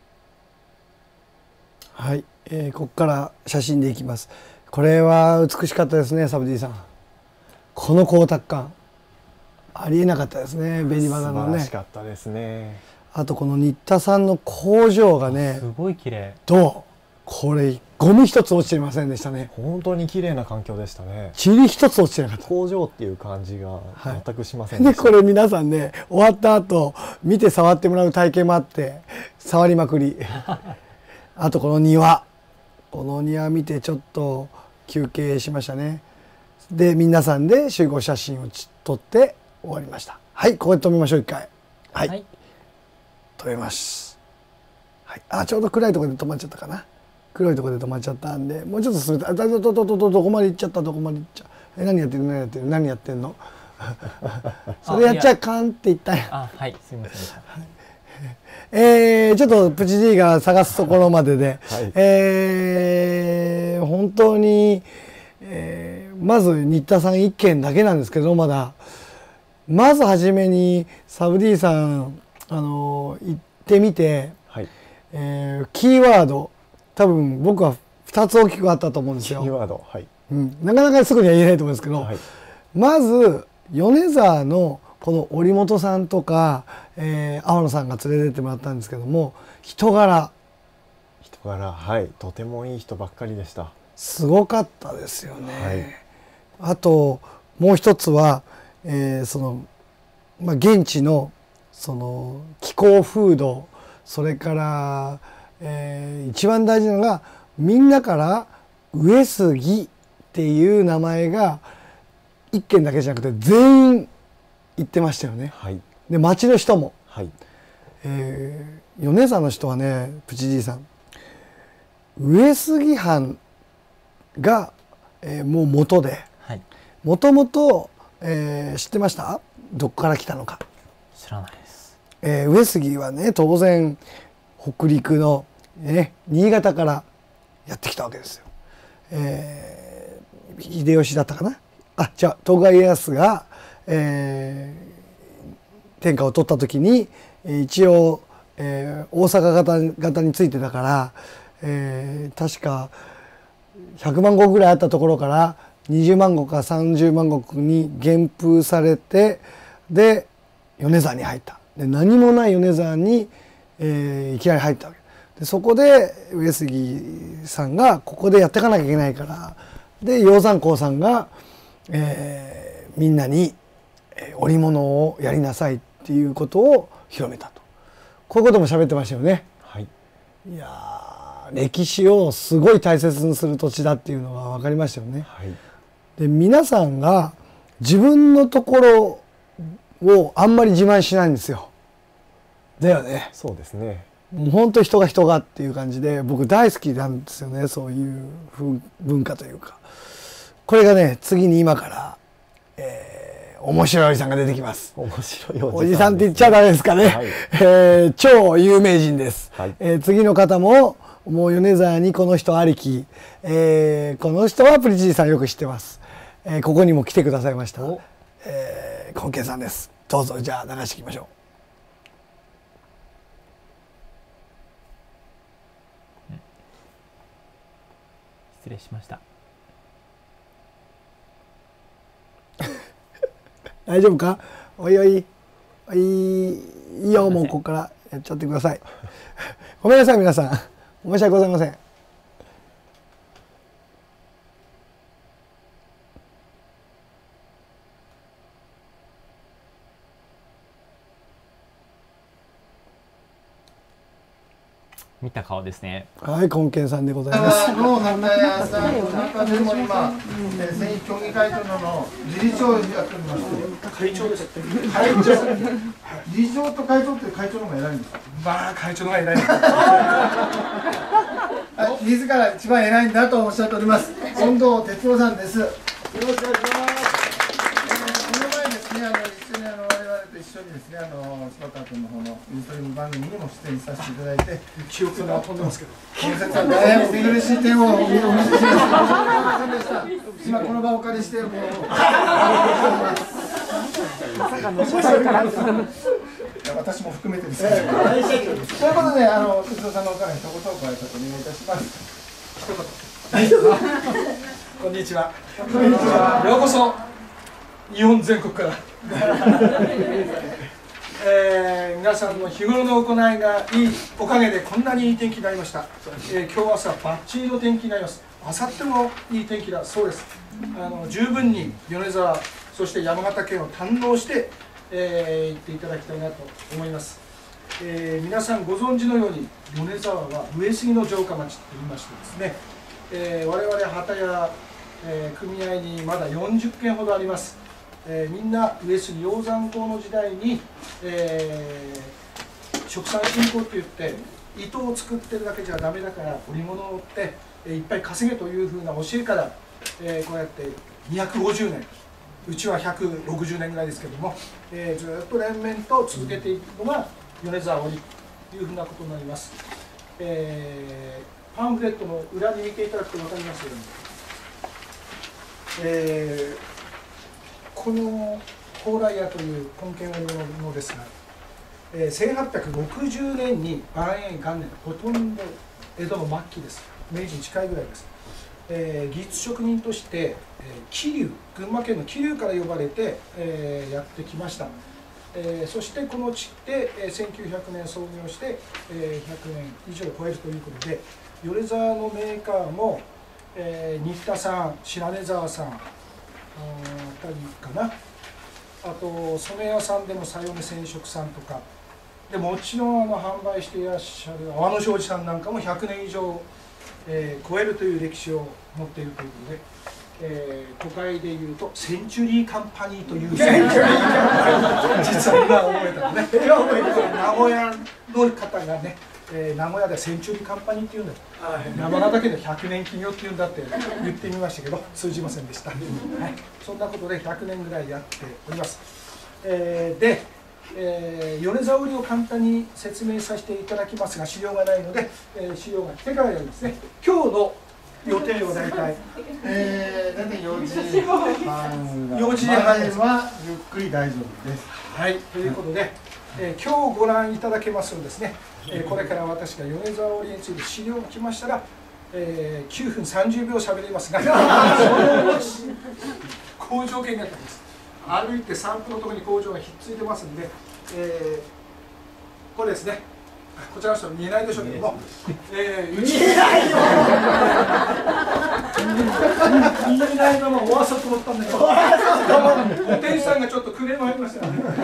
はい、ここから写真でいきます。これは美しかったですね、サブ D さん。この光沢感ありえなかったですね、ベリマナのね。 素晴らしかったですね。 あとこの新田さんの工場がね、 すごい綺麗。 これゴミ一つ落ちていませんでしたね。 本当に綺麗な環境でしたね。 塵一つ落ちてなかった。 工場っていう感じが全くしませんでした。 でこれ皆さんね終わった後見て触ってもらう体験もあって触りまくり。あとこの庭見てちょっと休憩しましたね。で皆さんで集合写真を撮って終わりました。 はい、ここで止めましょう一回。はい、 はい、 止めます。はい、あ、ちょうど暗いところで止まっちゃったかな。黒いところで止まっちゃったんで、もうちょっと進めて、どこまで行っちゃった、どこまで行っちゃう。何やってる、何やってる、何やってんの。それやっちゃあかんって言ったんや。 あ、はい、すみませんでした。 ちょっとプチ D が探すところまでで、はい、本当に、まず新田さん1件だけなんですけど、まずはじめにサブ D さん行ってみて、はい、キーワード多分僕は2つ大きくあったと思うんですよ。 キーワード、はい、 なかなかすぐには言えないと思うんですけど、はい、まず米沢のこの織本さんとか、天野さんが連れてってもらったんですけども、人柄、 はい、とてもいい人ばっかりでした。 すごかったですよね。はい、あともう一つは、現地のその気候風土、それから、一番大事なのがみんなから上杉っていう名前が一軒だけじゃなくて全員言ってましたよね。はい、で町の人も、はい、米沢の人はね、プチ D さん、上杉藩が、もう元で、もともと知ってました？どこから来たのか。 知らないです。 上杉はね、当然北陸の、新潟からやってきたわけですよ。秀吉だったかな。あ、じゃあ徳川家康が、天下を取った時に一応、大阪型についてたから、確か100万石ぐらいあったところから20万石か30万石に減封されて、で米沢に入った。で何もない米沢に、いきなり入ったわけで、そこで上杉さんがここでやっていかなきゃいけないから、で鷹山公さんが、みんなに織物をやりなさいっていうことを広めたと、こういうことも喋ってましたよね。はい、いや歴史をすごい大切にする土地だっていうのが分かりましたよね。はい、で皆さんが自分のところをあんまり自慢しないんですよ。だよね。そうですね。もう本当人がっていう感じで、僕大好きなんですよね、そういう文化というか。これがね、次に今から、面白いおじさんが出てきます。面白いおじさんって言っちゃダメですかね。はい、超有名人です。はい、次の方ももう米沢にこの人ありき、この人はプリチーさんよく知ってます。ここにも来てくださいました。コンケンさんです。どうぞ、じゃあ流していきましょう。 失礼しました。 大丈夫か？おいおい、いいよ、もうここからやっちゃってください。ごめんなさい皆さん、申し訳ございません。 見た顔ですね。 はい、コンケンさんでございます。 の花屋さんの中でも今、繊維協議会長の理事長をやっておりまして。会長です。会長。理事長と会長って会長の方が偉いんですか。 まあ会長の方が偉い。 自ら一番偉いんだとおっしゃっております。近藤哲夫さんです。よろしくお願いします。この前ですね、一緒に我々と一緒にですね、柴田君の方のインストリーム番組にも出演させていただいて、 記憶が飛んでますけど、 この説は大変お見苦しい点をお見せしました。今この場をお借りしてもう私も含めてですね。ということで、哲夫さんのおから一言ご挨拶お願いいたします。 一言。こんにちは。こんにちは。ようこそ日本全国から。皆さんの日頃の行いがいいおかげでこんなにいい天気になりました。今日朝バッチリの天気になります。明後日もいい天気だそうです。十分に米沢そして山形県を堪能して、行っていただきたいなと思います。皆さんご存知のように米沢は上杉の城下町と言いましてですね、我々旗屋、組合にまだ40軒ほどあります。 みんな上杉鷹山公の時代に、殖産振興っていって糸を作ってるだけじゃダメだから織物を売っていっぱい稼げというふうな教えから、こうやって250年、うちは160年ぐらいですけども、ずっと連綿と続けていくのが米沢織というふうなことになります。パンフレットの裏に見ていただくと分かりますように、この蓬莱屋という根源織物ですが、1860年に万延元年、ほとんど江戸の末期です。明治に近いぐらいです。技術職人として、桐生、群馬県の桐生から呼ばれて、やってきました。そしてこの地で、1900年創業して、100年以上超えるということで、米沢のメーカーも、新田さん、白根沢さんあたりかな、あと染屋さんでもさよね染色さんとかで、もちろん販売していらっしゃる阿野商事さんなんかも100年以上、超えるという歴史を持っているということで、都会でいうとセンチュリーカンパニーという実は今覚えたのね名古屋の方がね、名古屋でセンチュリーカンパニーっていうんだよ、山形県で100年企業っていうんだって言ってみましたけど通じませんでした、はい、そんなことで100年ぐらいやっております。で米沢織を簡単に説明させていただきますが、資料がないので、資料が来てからやりますね。今日の予定は大体大体4時半はゆっくり大丈夫です。 はい、ということで、今日ご覧いただけますとですね、これから私が米沢織について資料が来ましたら、9分30秒しゃべりますが工場見学です。歩いて3分のところに工場がひっついてますんで、これですね、こちらの人は見えないでしょうけども、うち見えないよ見えないままおわそと思ったんだけど、お店主さんがちょっとクレーム入りましたよね。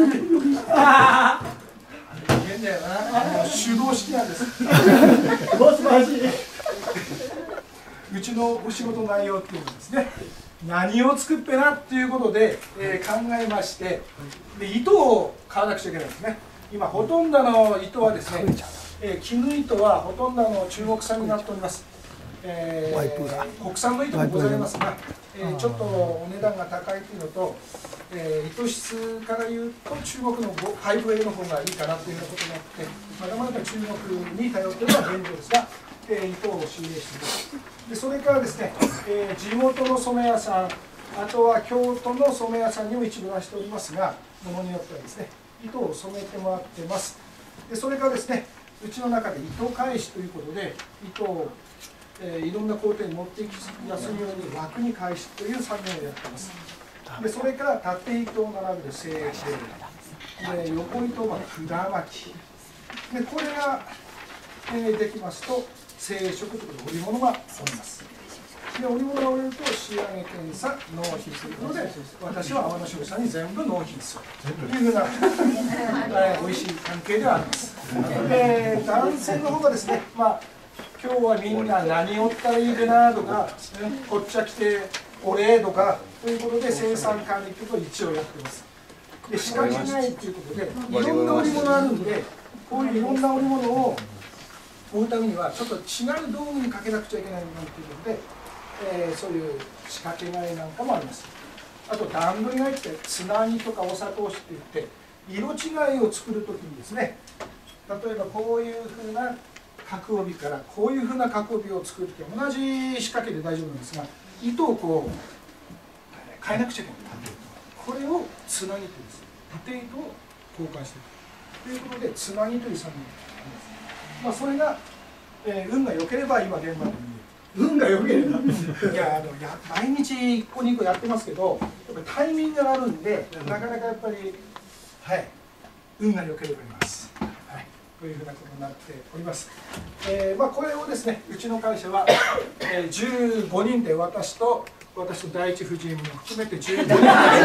変だよな、手動式なんです。素晴らしい。うちのお仕事内容っていうのですね、何を作っぺなっていうことで、考えまして、で糸を買わなくちゃいけないんですね。今ほとんどの糸はですね、絹糸はほとんど中国産になっております。国産の糸もございますが、ちょっとお値段が高いというのと、糸質からいうと中国の 5A の方がいいかなというようなことになって、まだまだ中国に頼っているのは現状ですが、糸を仕入れしています。でそれからですね、地元の染屋さん、あとは京都の染屋さんにも一部出しておりますが、ものによってはですね、糸を染めてもらっています。でそれからですね、うちの中で糸返しということで、糸を、いろんな工程に持っていきやすいように枠に返しという作業をやっています。でそれから縦糸を並べる成形で、横糸は管巻きで、これが、できますと成色ということで織物が織ります。で織物が織れると仕上げ検査納品ということで、私は阿波野商社に全部納品するというふうな美味しい関係ではあります。男性の方がですね、今日はみんな何織ったらいいかなとか、こっちは来てお礼とかということで生産管理ということを一応やっています。で仕掛けないということで、いろんな織物あるんで、こういういろんな織物を追うためにはちょっと違う道具にかけなくちゃいけないということで、そういう仕掛け替えなんかもあります。あと段取り替えってつなぎとかお砂糖紙って言って色違いを作るときにですね、例えばこういうふうな角帯からこういうふうな角帯を作るときは同じ仕掛けで大丈夫なんですが、糸をこう変えなくちゃいけない。これをつなぎというです、縦糸を交換していくということでつなぎという作業になります。それが、運が良ければ今現場で運が良ければいや毎日1個2個やってますけど、やっぱりタイミングがあるんで、なかなかやっぱり、はい、運が良ければいます。はい、こういうふうなことになっております。これをですね、うちの会社は、15人で私と第一夫人も含めて15人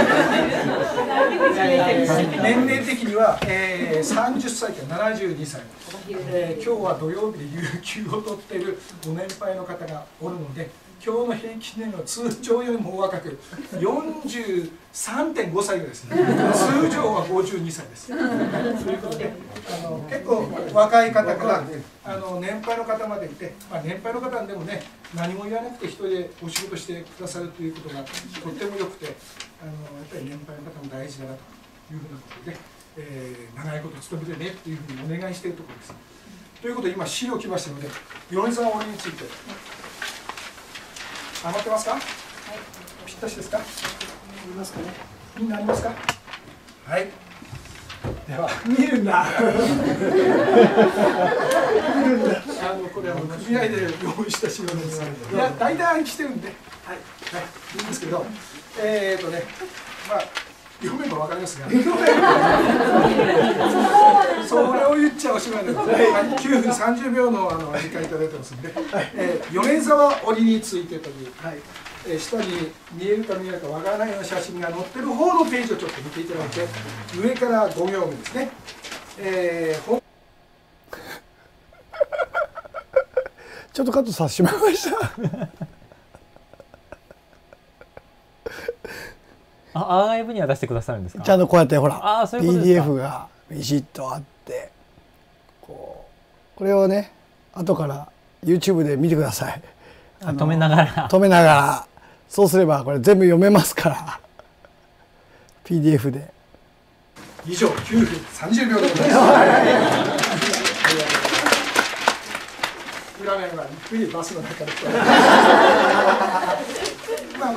年齢的には、30歳から72歳、今日は土曜日で有給を取っているご年配の方がおるので、 今日の平均年齢は通常よりも若く 43.5 歳ぐらいですね。通常は52歳です。ということで結構若い方から年配の方までいて、年配の方でもね何も言わなくて一人でお仕事してくださるということがとってもよくて、やっぱり年配の方も大事だなというふうなことで、長いこと勤めてねというふうにお願いしているところです。ということで今資料来ましたので、米沢織について余ってますか？はい、ぴったしですか？見ますかね？みんなありますか？はい。では見るんだ。これ組合で用意した資料なんですが、いや大体暗記してるんで、はいいいんですけど、読めばわかりますが、それを言っちゃおしまいです。9分30秒の時間いただいてますので、米沢織についてという、下に見えるか見えないかわからないような写真が載ってる方のページをちょっと見ていただいて、上から5行目ですね。 ちょっとカットさせてもらいました。 アーカイブには出してくださるんですか？ ちゃんとこうやってほら PDF がビシッとあって、これをね後から YouTube で見てください。 止めながらそうすればこれ全部読めますから PDF で。 以上9分30秒でございます。裏面はゆっくりバスの中でこんなんで、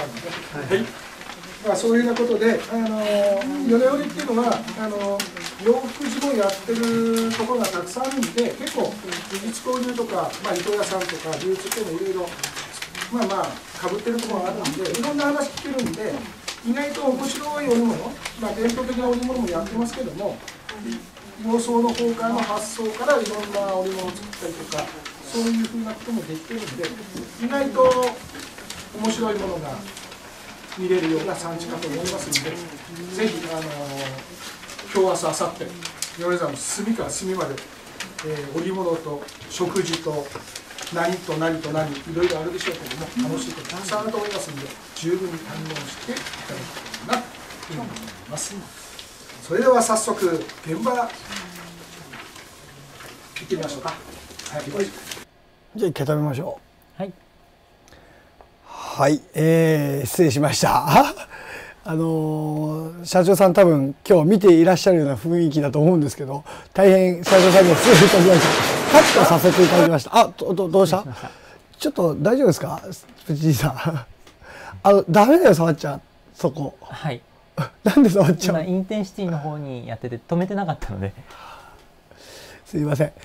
そういうようなことで、米織っていうのは洋服事業やってるところがたくさんあるんで、結構技術交流とか、糸屋さんとか流通っていうのいろいろかぶってるところがあるんで、いろんな話聞けるんで、意外と面白い織物、伝統的な織物もやってますけども、洋装の方からの発想からいろんな織物を作ったりとか、そういうふうなこともできてるんで、意外と面白いものが見れるような産地かと思いますので、ぜひ今日、明日、明後日、米沢の隅から隅まで、織物と食事と何と何と何、いろいろあるでしょうけども、楽しいことたくさんあると思いますので、十分に堪能していただきたいなと思います。それでは早速、現場行ってみましょうか。はい、 じゃあ一回食べましょう。はい。 はい、失礼しました。社長さん多分今日見ていらっしゃるような雰囲気だと思うんですけど、大変社長さんには失礼いたしました。カットさせていただきました。どうした？ちょっと大丈夫ですか、藤井さん。ダメだよ触っちゃうそこ。 はい。 なんで触っちゃう？ 今インテンシティの方にやってて止めてなかったので。 すいません。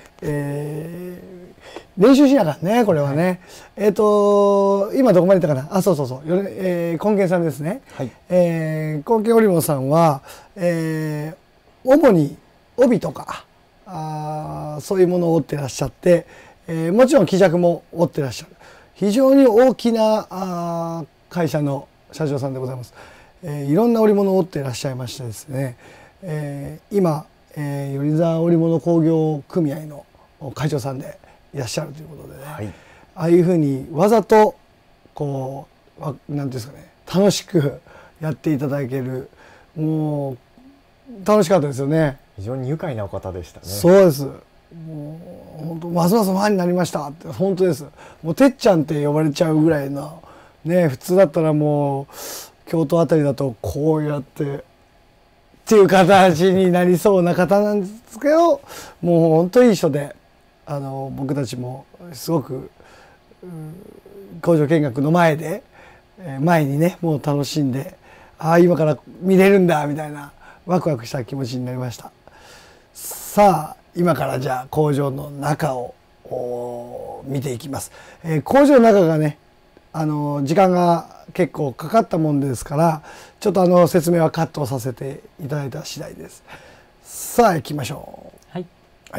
練習しながらね、これはね。今どこまでいったかな。そう。根源さんですね。 はい。 根源織物さんは、主に帯とかそういうものを織ってらっしゃって、もちろん木尺も織ってらっしゃる。非常に大きな会社の社長さんでございます。いろんな織物を織ってらっしゃいましてですね。今米沢織物工業組合の会長さんでいらっしゃるということでね、はい、ああいうふうにわざとこうなんていうんですかね、楽しくやっていただける、もう楽しかったですよね。 非常に愉快なお方でしたね。 そうです。もう本当ますますファンになりましたって、本当です。もうてっちゃんって呼ばれちゃうぐらいのね、普通だったらもう京都あたりだとこうやってっていう形になりそうな方なんですけど、もう本当にいい人で、僕たちもすごく工場見学の前にね、もう楽しんで、今から見れるんだみたいなワクワクした気持ちになりました。さあ今からじゃあ工場の中を見ていきます。工場の中がね、時間が結構かかったもんですから、ちょっと説明はカットさせていただいた次第です。さあ行きましょう。 はい。 はい。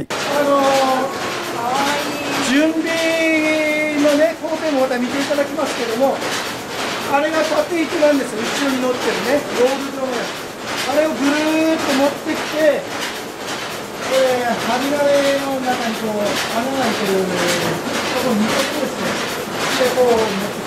準備のね工程もまた見ていただきますけども、あれが縦糸なんですよ。後ろに乗ってるねロール状のやつ、あれをぐるーっと持ってきて、針金の中にこう穴が開いてるところに入れてですね、でこう持って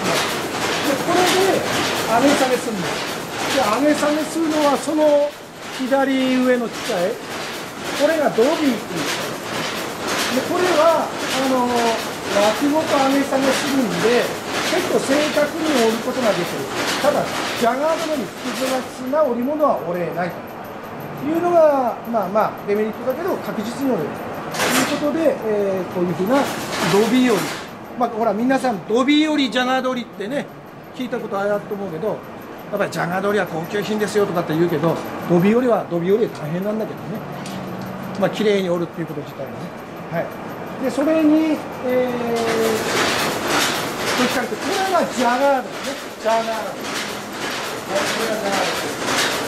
上げ下げするんです。で上げ下げするのはその左上の機械、これがドビーっていう機械です。でこれは枠ごと上げ下げするんで結構正確に折ることができる。ただジャガードのように複雑な織物は折れないというのがデメリットだけど確実に折れるということで、こういうふうなドビー織り、ほら皆さんドビー織りジャガード織りってね聞いたことあると思うけど、やっぱりジャガード織りは高級品ですよとかって言うけど、ドビー織りはドビー織りで大変なんだけどね、綺麗に織るっていうこと自体はね、はい、でそれに、どっちかというとこれがジャガードですね、ジャガード、はい、これがジャガード。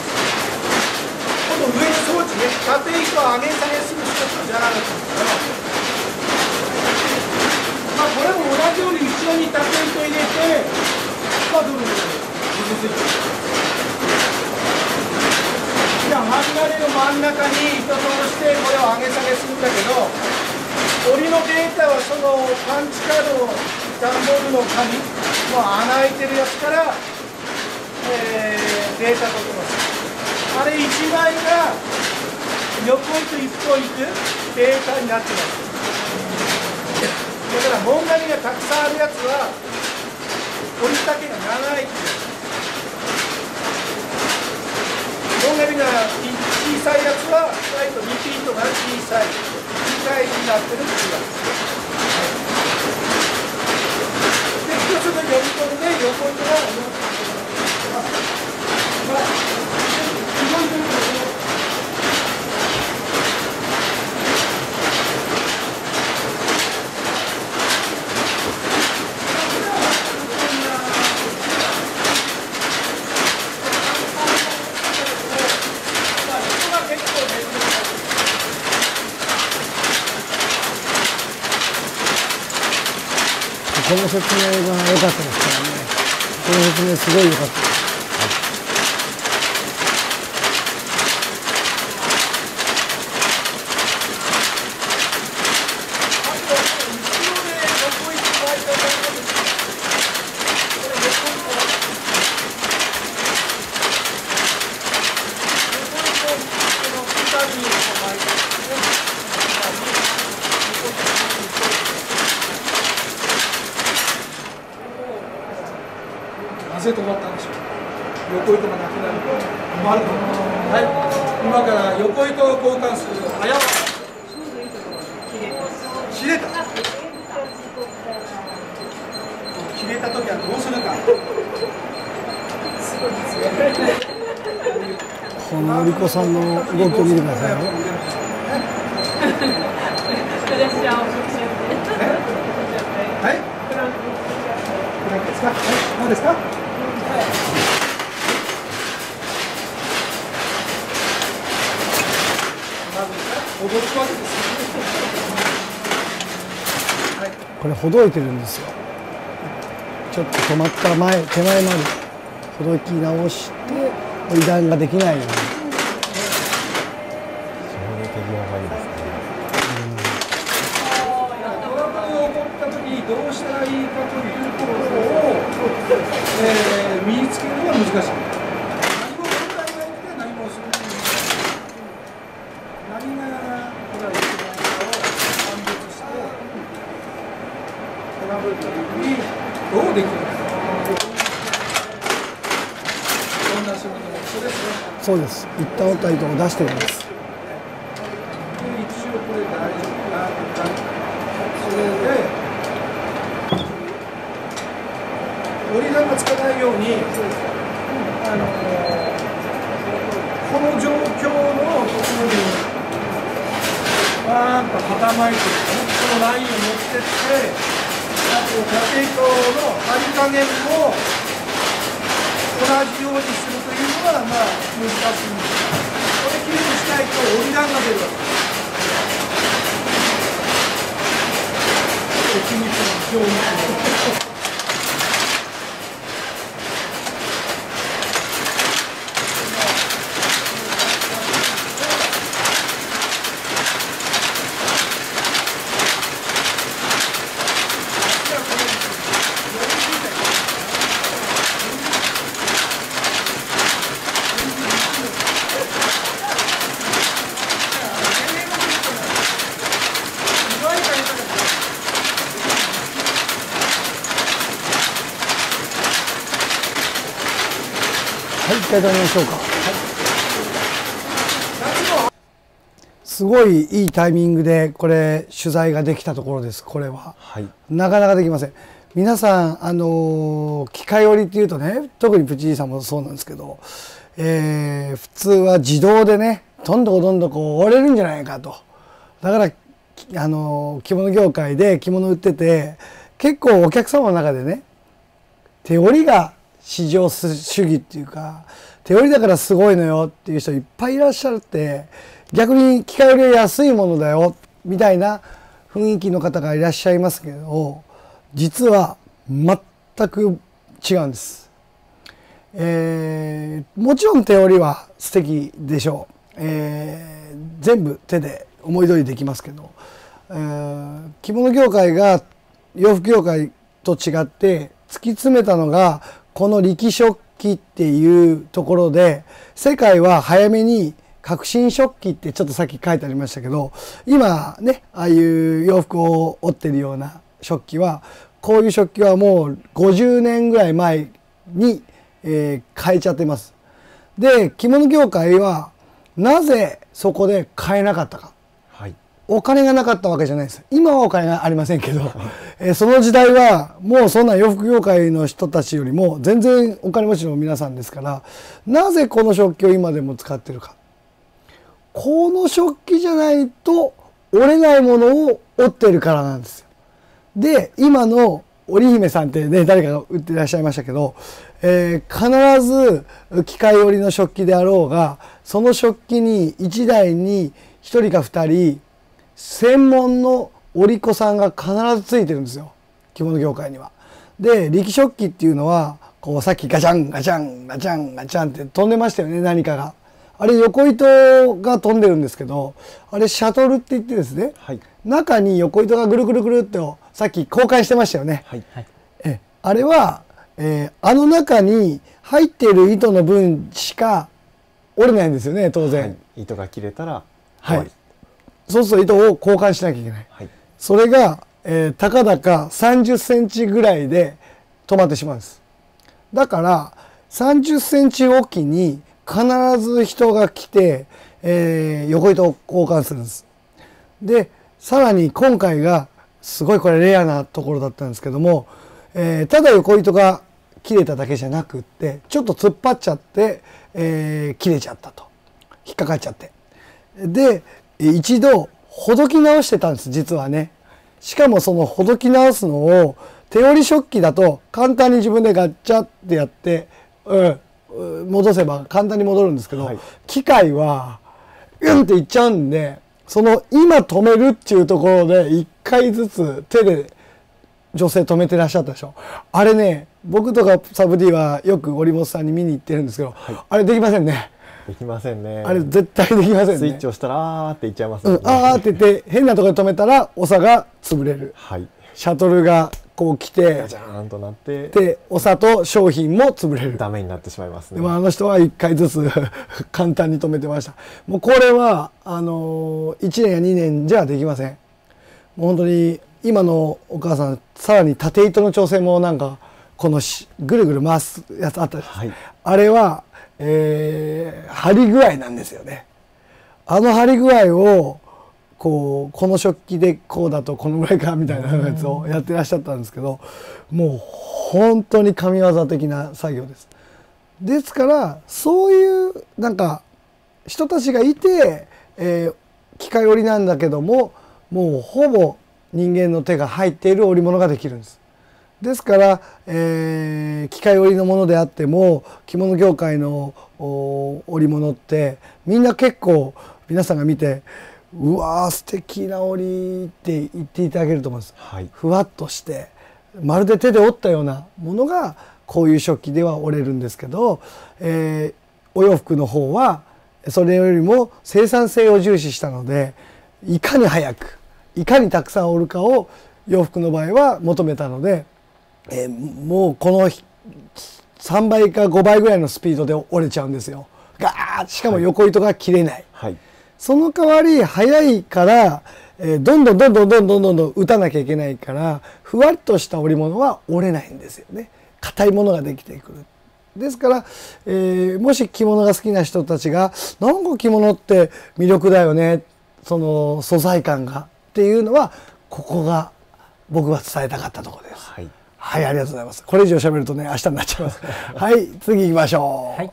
今度上の装置ね、縦糸を上げ下げする装置をジャガードって言うんですけど、これも同じように後ろに縦糸入れて、どうぞじゃあ針金の真ん中に糸通してこれを上げ下げするんだけど、織りのデータはそのパンチカード、段ボールの紙の穴開いてるやつから、データ取ってます。あれ1枚が横糸1本糸データになってます。だから紋紙がたくさんあるやつは織り丈が長い。紋紙が小さいやつは意外とリピートが小さい2回になってるっていうわけですね。で一つの読み取りで横糸がこの説明が良かったですからね。この説明すごい良かったです。 なぜ止まったんでしょう。横糸がなくなると止まると。はい、今から横糸を交換する早わ。切れた。切れた時はどうするか。 この織子さんの動きを見てくださいよ。 はい。何ですか。はい。何ですか。驚くわけです。 これほどいてるんですよ。ちょっと止まった手前までほどき直して折り段ができないように。 そういう手際がいいですね。 トラブルを起こった時にどうしたらいいかというところを、身につけるのが難しい。何も問題が起きて何もするのに何がこれは一番かを判別してトラブルの時にどうできるか。こんな仕事も一緒ですね。 そうです。一旦折った糸を出してるんです。 一応これ大丈夫かとか、それで折り段がつかないように、この状況のところにバーンと傾いてる、このラインを持ってって、あと縦糸の張り加減も同じようにするというのが難しいんです。これきれいにしないと折り段が出るわけです。テクニックの非常に一回止めましょうか。すごいいいタイミングでこれ取材ができたところです。これは、 はい、 なかなかできません。皆さん機械織りっていうとね、特にプチーさんもそうなんですけど、普通は自動でねどんどんこう織れるんじゃないかと。だから着物業界で着物売ってて結構お客様の中でね、手織りが至上主義っていうか、手織りだからすごいのよっていう人いっぱいいらっしゃって、逆に機械織りは安いものだよみたいな雰囲気の方がいらっしゃいますけど、実は全く違うんです。もちろん手織りは素敵でしょう。全部手で思い通りできますけど、着物業界が洋服業界と違って突き詰めたのがこの力織機っていうところで、世界は早めに革新織機ってちょっとさっき書いてありましたけど、今ねああいう洋服を織ってるような織機は、こういう織機はもう50年ぐらい前に、変えちゃってます。で着物業界はなぜそこで変えなかったか、はい、お金がなかったわけじゃないです。今はお金がありませんけどその時代はもうそんな洋服業界の人たちよりも全然お金持ちの皆さんですから、なぜこの織機を今でも使ってるか。この織機じゃないと織れないものを織ってるからなんですよ。で今の織姫さんってね、誰かが売ってらっしゃいましたけど、必ず機械織りの織機であろうが、その織機に1台に1人か2人専門の織り子さんが必ずついてるんですよ、着物業界には。で力織機っていうのはこうさっきガチャンガチャンガチャンガチャンって飛んでましたよね、何かが。あれ横糸が飛んでるんですけど、あれシャトルって言ってですね、はい、中に横糸がぐるぐるぐるっとさっき交換してましたよね。はい、あれは、あの中に入っている糸の分しか折れないんですよね、当然。はい、 糸が切れたら終わり。 はい、そうすると糸を交換しなきゃいけない。はい、それが、たかだか30センチぐらいで止まってしまうんです。だから30センチおきに必ず人が来て、横糸を交換するんです。でさらに今回がすごいこれレアなところだったんですけども、ただ横糸が切れただけじゃなくってちょっと突っ張っちゃって、切れちゃったと、引っかかっちゃって、で一度ほどき直してたんです、実はね。しかもそのほどき直すのを手織り織機だと簡単に自分でガッチャってやって、戻せば簡単に戻るんですけど、はい、機械はっていっちゃうんで、その今止めるっていうところで1回ずつ手で女性止めてらっしゃったでしょ。あれね、僕とかサブ D はよく織本さんに見に行ってるんですけど、はい、あれできませんね。 できませんね。 あれ絶対できませんね。 スイッチをしたらあーっていっちゃいますね。 あーって言って変なところで止めたら長が潰れる。はい、シャトルがこう来てガチャーンとなってで長と商品も潰れる。 ダメになってしまいますね。 でもあの人は1回ずつ簡単に止めてました。もうこれは1年や2年じゃできません。もう本当に今のお母さんさらに縦糸の調整もなんかこのぐるぐる回すやつあったじゃないですか。あれは、張り具合なんですよね。あの張り具合をこの食器でこうだとこのぐらいかみたいなやつをやってらっしゃったんですけど、もう本当に神業的な作業です。ですからそういうなんか人たちがいて、機械織りなんだけどももうほぼ人間の手が入っている織物ができるんです。ですから、機械織りのものであっても着物業界の織物ってみんな結構皆さんが見てうわー素敵な織りって言っていただけると思うんです。はい、ふわっとしてまるで手で織ったようなものがこういう織機では織れるんですけど、お洋服の方はそれよりも生産性を重視したのでいかに早くいかにたくさん織るかを洋服の場合は求めたので、もうこの3倍か5倍ぐらいのスピードで折れちゃうんですよ。ガーッしかも横糸が切れない。はい、その代わり早いから、どんどん打たなきゃいけないからふわっとした織物は折れないんですよね。硬いものができてくる。 ですから、もし着物が好きな人たちがなんか着物って魅力だよね、その素材感がっていうのは、ここが僕が伝えたかったところです。はい、はい、ありがとうございます。これ以上喋るとね、明日になっちゃいます。はい、次行きましょう。はい。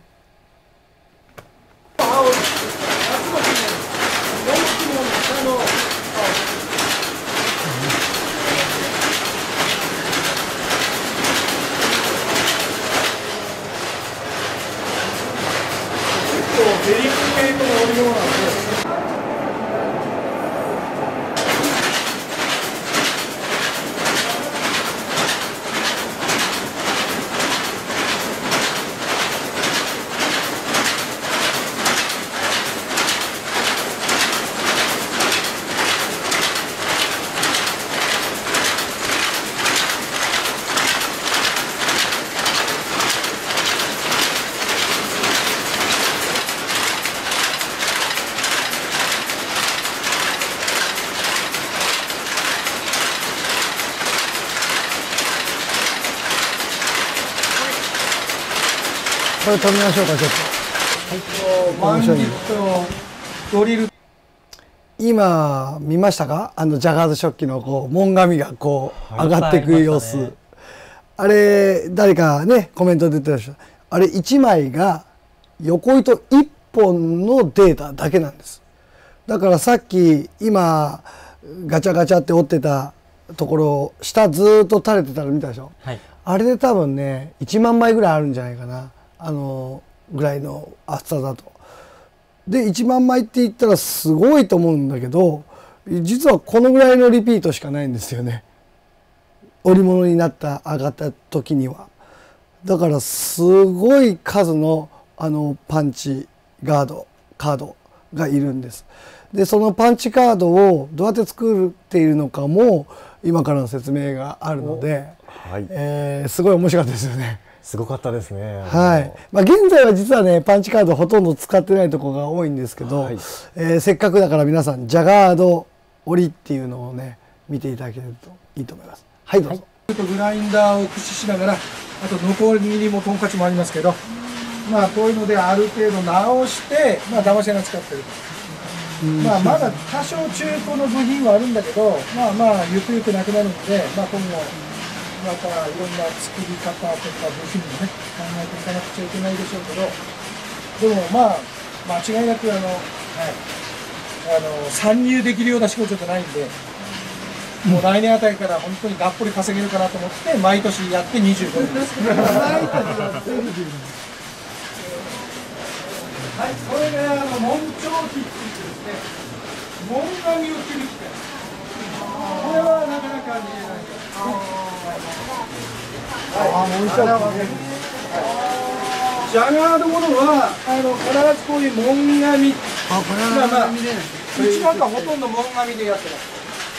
デリック系の織物なんで。 これ止めましょうか、ちょっと。 バンディットのドリル。 今見ましたか、ジャガード食器のこう門紙がこう上がっていく様子、ね、あれ誰かねコメント出てらっしゃる、あれ1枚が横糸1本のデータだけなんです。だからさっき今ガチャガチャって折ってたところ下ずっと垂れてたの見たでしょ、はい、あれで多分ね1万枚ぐらいあるんじゃないかな、ぐらいの厚さだと。で1万枚って言ったらすごいと思うんだけど、実はこのぐらいのリピートしかないんですよね、織物になった上がった時には。だからすごい数のパンチカードがいるんです。でそのパンチカードをどうやって作っているのかも今からの説明があるので、はい、すごい面白かったですよね。 すごかったですね。 はい。まあ現在は実はねパンチカードほとんど使ってないところが多いんですけど、はい、せっかくだから皆さんジャガード織りっていうのをね見ていただけるといいと思います。はい、どうぞ。 グラインダーを駆使しながら、あと残りにもトンカチもありますけど、まあこういうのである程度直して、まあ騙しが使ってる。まあまだ多少中古の部品はあるんだけど、まあゆくゆくなくなるので、まあ今後またいろんな作り方とか部品もね考えていかなくちゃいけないでしょうけど、でもまあ間違いなく参入できるような仕事じゃないんで、もう来年あたりから本当にがっぽり稼げるかなと思って毎年やって25年です。はい、これが紋帳機っていってですね、紋紙を切る機械。これはなかなか見えないです。ジャガードものは必ずこういう紋紙、うちなんかほとんど紋紙でやってます。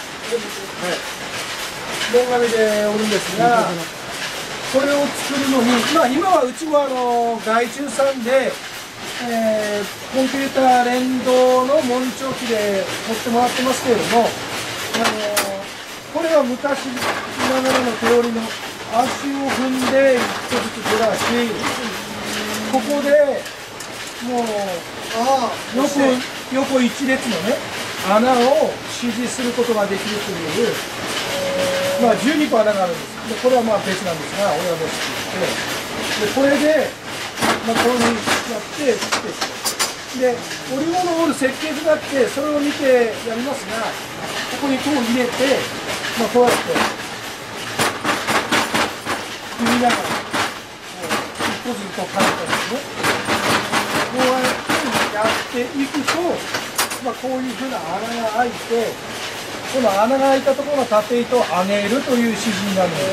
紋紙で織るんですが、これを作るのに、今はうちも外注さんで、コンピューター連動の紋帳機で彫ってもらってますけれども、これは昔ながらの手織りの足を踏んで一個ずつずらし、ここでもう横一列のね穴を指示することができるという、12個穴があるんです。でこれは別なんですが、親星って言って、でこれで、こういうふうにやってで織物を織る設計図があって、それを見てやりますが、ここにこう入れて、こうやって踏みながら一個ずつこう書いたんですね。こうやってやっていくと、こういうふうな穴が開いて、この穴が開いたところの縦糸を上げるという指示になるんです。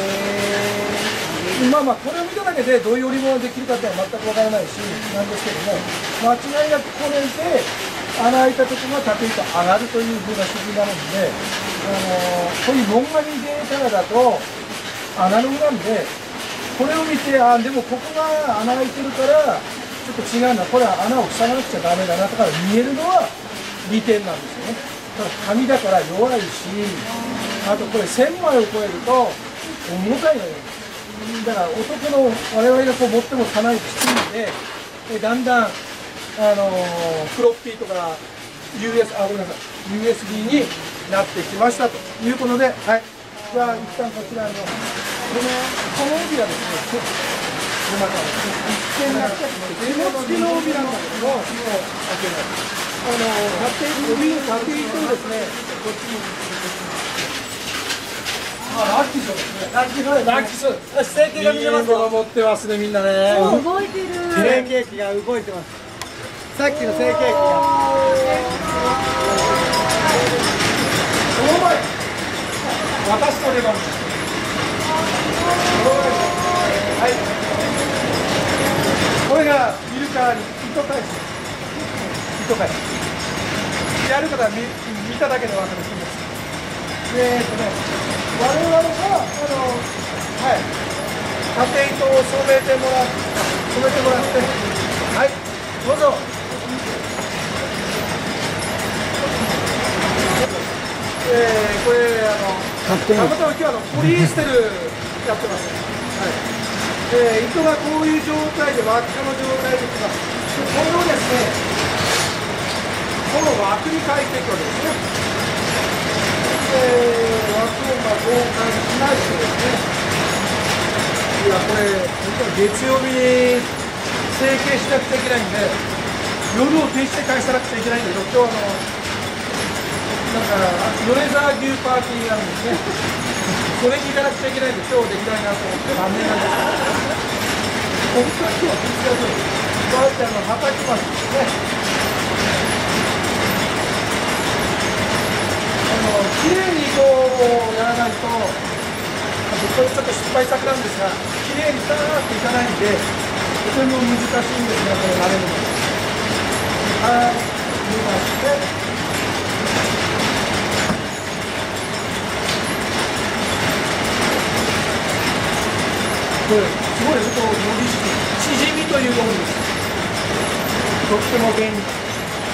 これを見ただけでどういう織物ができるかっていうのは全くわからないしなんですけども、間違いなくこれで穴開いたところが縦糸上がるというふうな指示になるんで、こういう紋紙データだとアナログなんで、これを見て、でもここが穴開いてるからちょっと違うな、これは穴を塞がなくちゃダメだなとか見えるのは利点なんですよね。ただ紙だから弱いし、あとこれ1000枚を超えると重たいのよ。 だから男の我々がこう持ってもかなりきついので、だんだんフロッピーとか ごめんなさい USB になってきましたということで、はい、じゃあ一旦こちらのこの帯はですね、一見なくて手持ちの帯なんだけども、開けない。帯の縦糸をですね、こっちに。ラッキーそうですね。ラッキーそう。成形が見えますよ。持ってますね、みんなね。 動いてる。 成形機が動いてます。さっきの成形機が。 その前。私とレバン。はい。これが見るからに糸返し。糸返し。やる方は見ただけで分かるんです。我々がはい、縦糸を染めてもらって、はい、どうぞ。これたまたま今日ポリエステルやってます。はい。糸がこういう状態で輪っかの状態ですが、これをですね、この枠に変えていくわけですね。枠を交換しないとですね、いやこれ月曜日に成形しなくちゃいけないんで、夜を停止して返さなくちゃいけないんだけど、今日なんか米沢牛パーティーがあるんですね。それに行かなくちゃいけないんで、今日できないなと思って残念なんですけど、本当は今日は月曜日ばあちゃんの畑ますですね。きれいにこうやらないと、これちょっと失敗作なんですが、きれいにさーっといかないんで、とても難しいんですが、これ慣れるので。はい、見まして。これ、すごいちょっと伸び縮みというものです。とっても便利。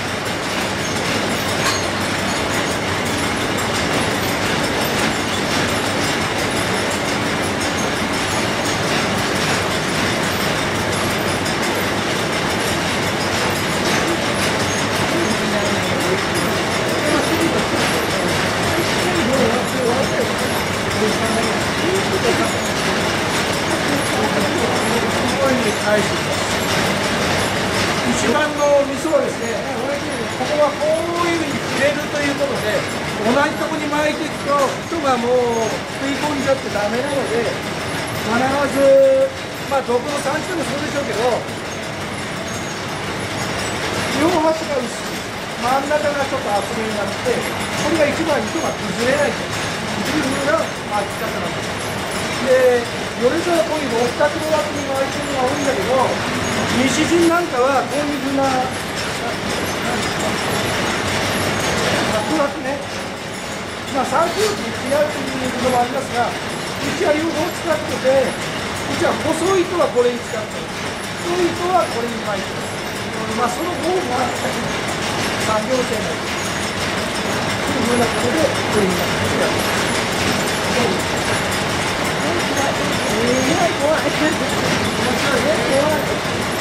一番のミソはですね、ここはこういうふうに触れるということで、同じところに巻いていくと糸がもう食い込んじゃってダメなので、必ずどこの産地でもそうでしょうけど、両端が薄い、真ん中がちょっと厚めになって、これが一番糸が崩れないというふうな巻き方なんです。で、米沢はこういう六角の枠に巻いてるのが多いんだけど、西陣なんかはこういうふうな角枠ね、3種類違うというのもありますが、うちは両方使ってて、うちは細い糸はこれに使ってる、太い糸はこれに巻いてる。その方が作業性なんです。というふうなことで、これに巻いてやる。怖い。面白いね、怖い。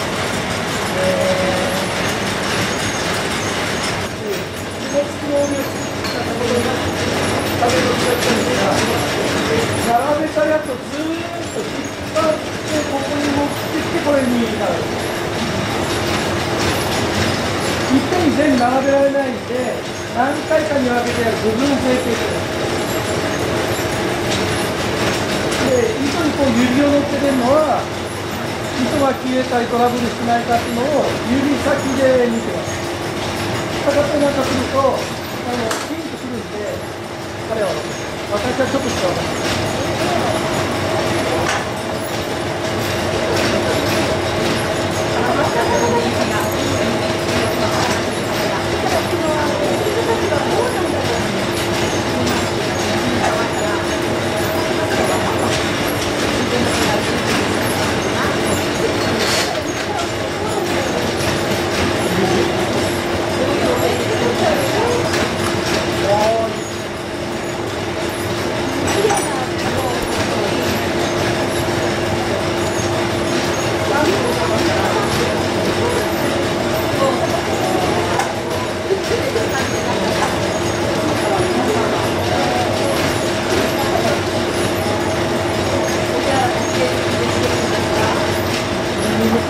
並べたやつをずーっと引っ張ってここに持ってきてこれになる。いっぺんに全部並べられないんで、何回かに分けて部分成形してます。で、糸にこう指を乗っけてるのは、糸が切れたりトラブルしないかっていうのを指先で見てます。かってなんかすると、ピンとくるんで、彼は私はちょっとしか分からない。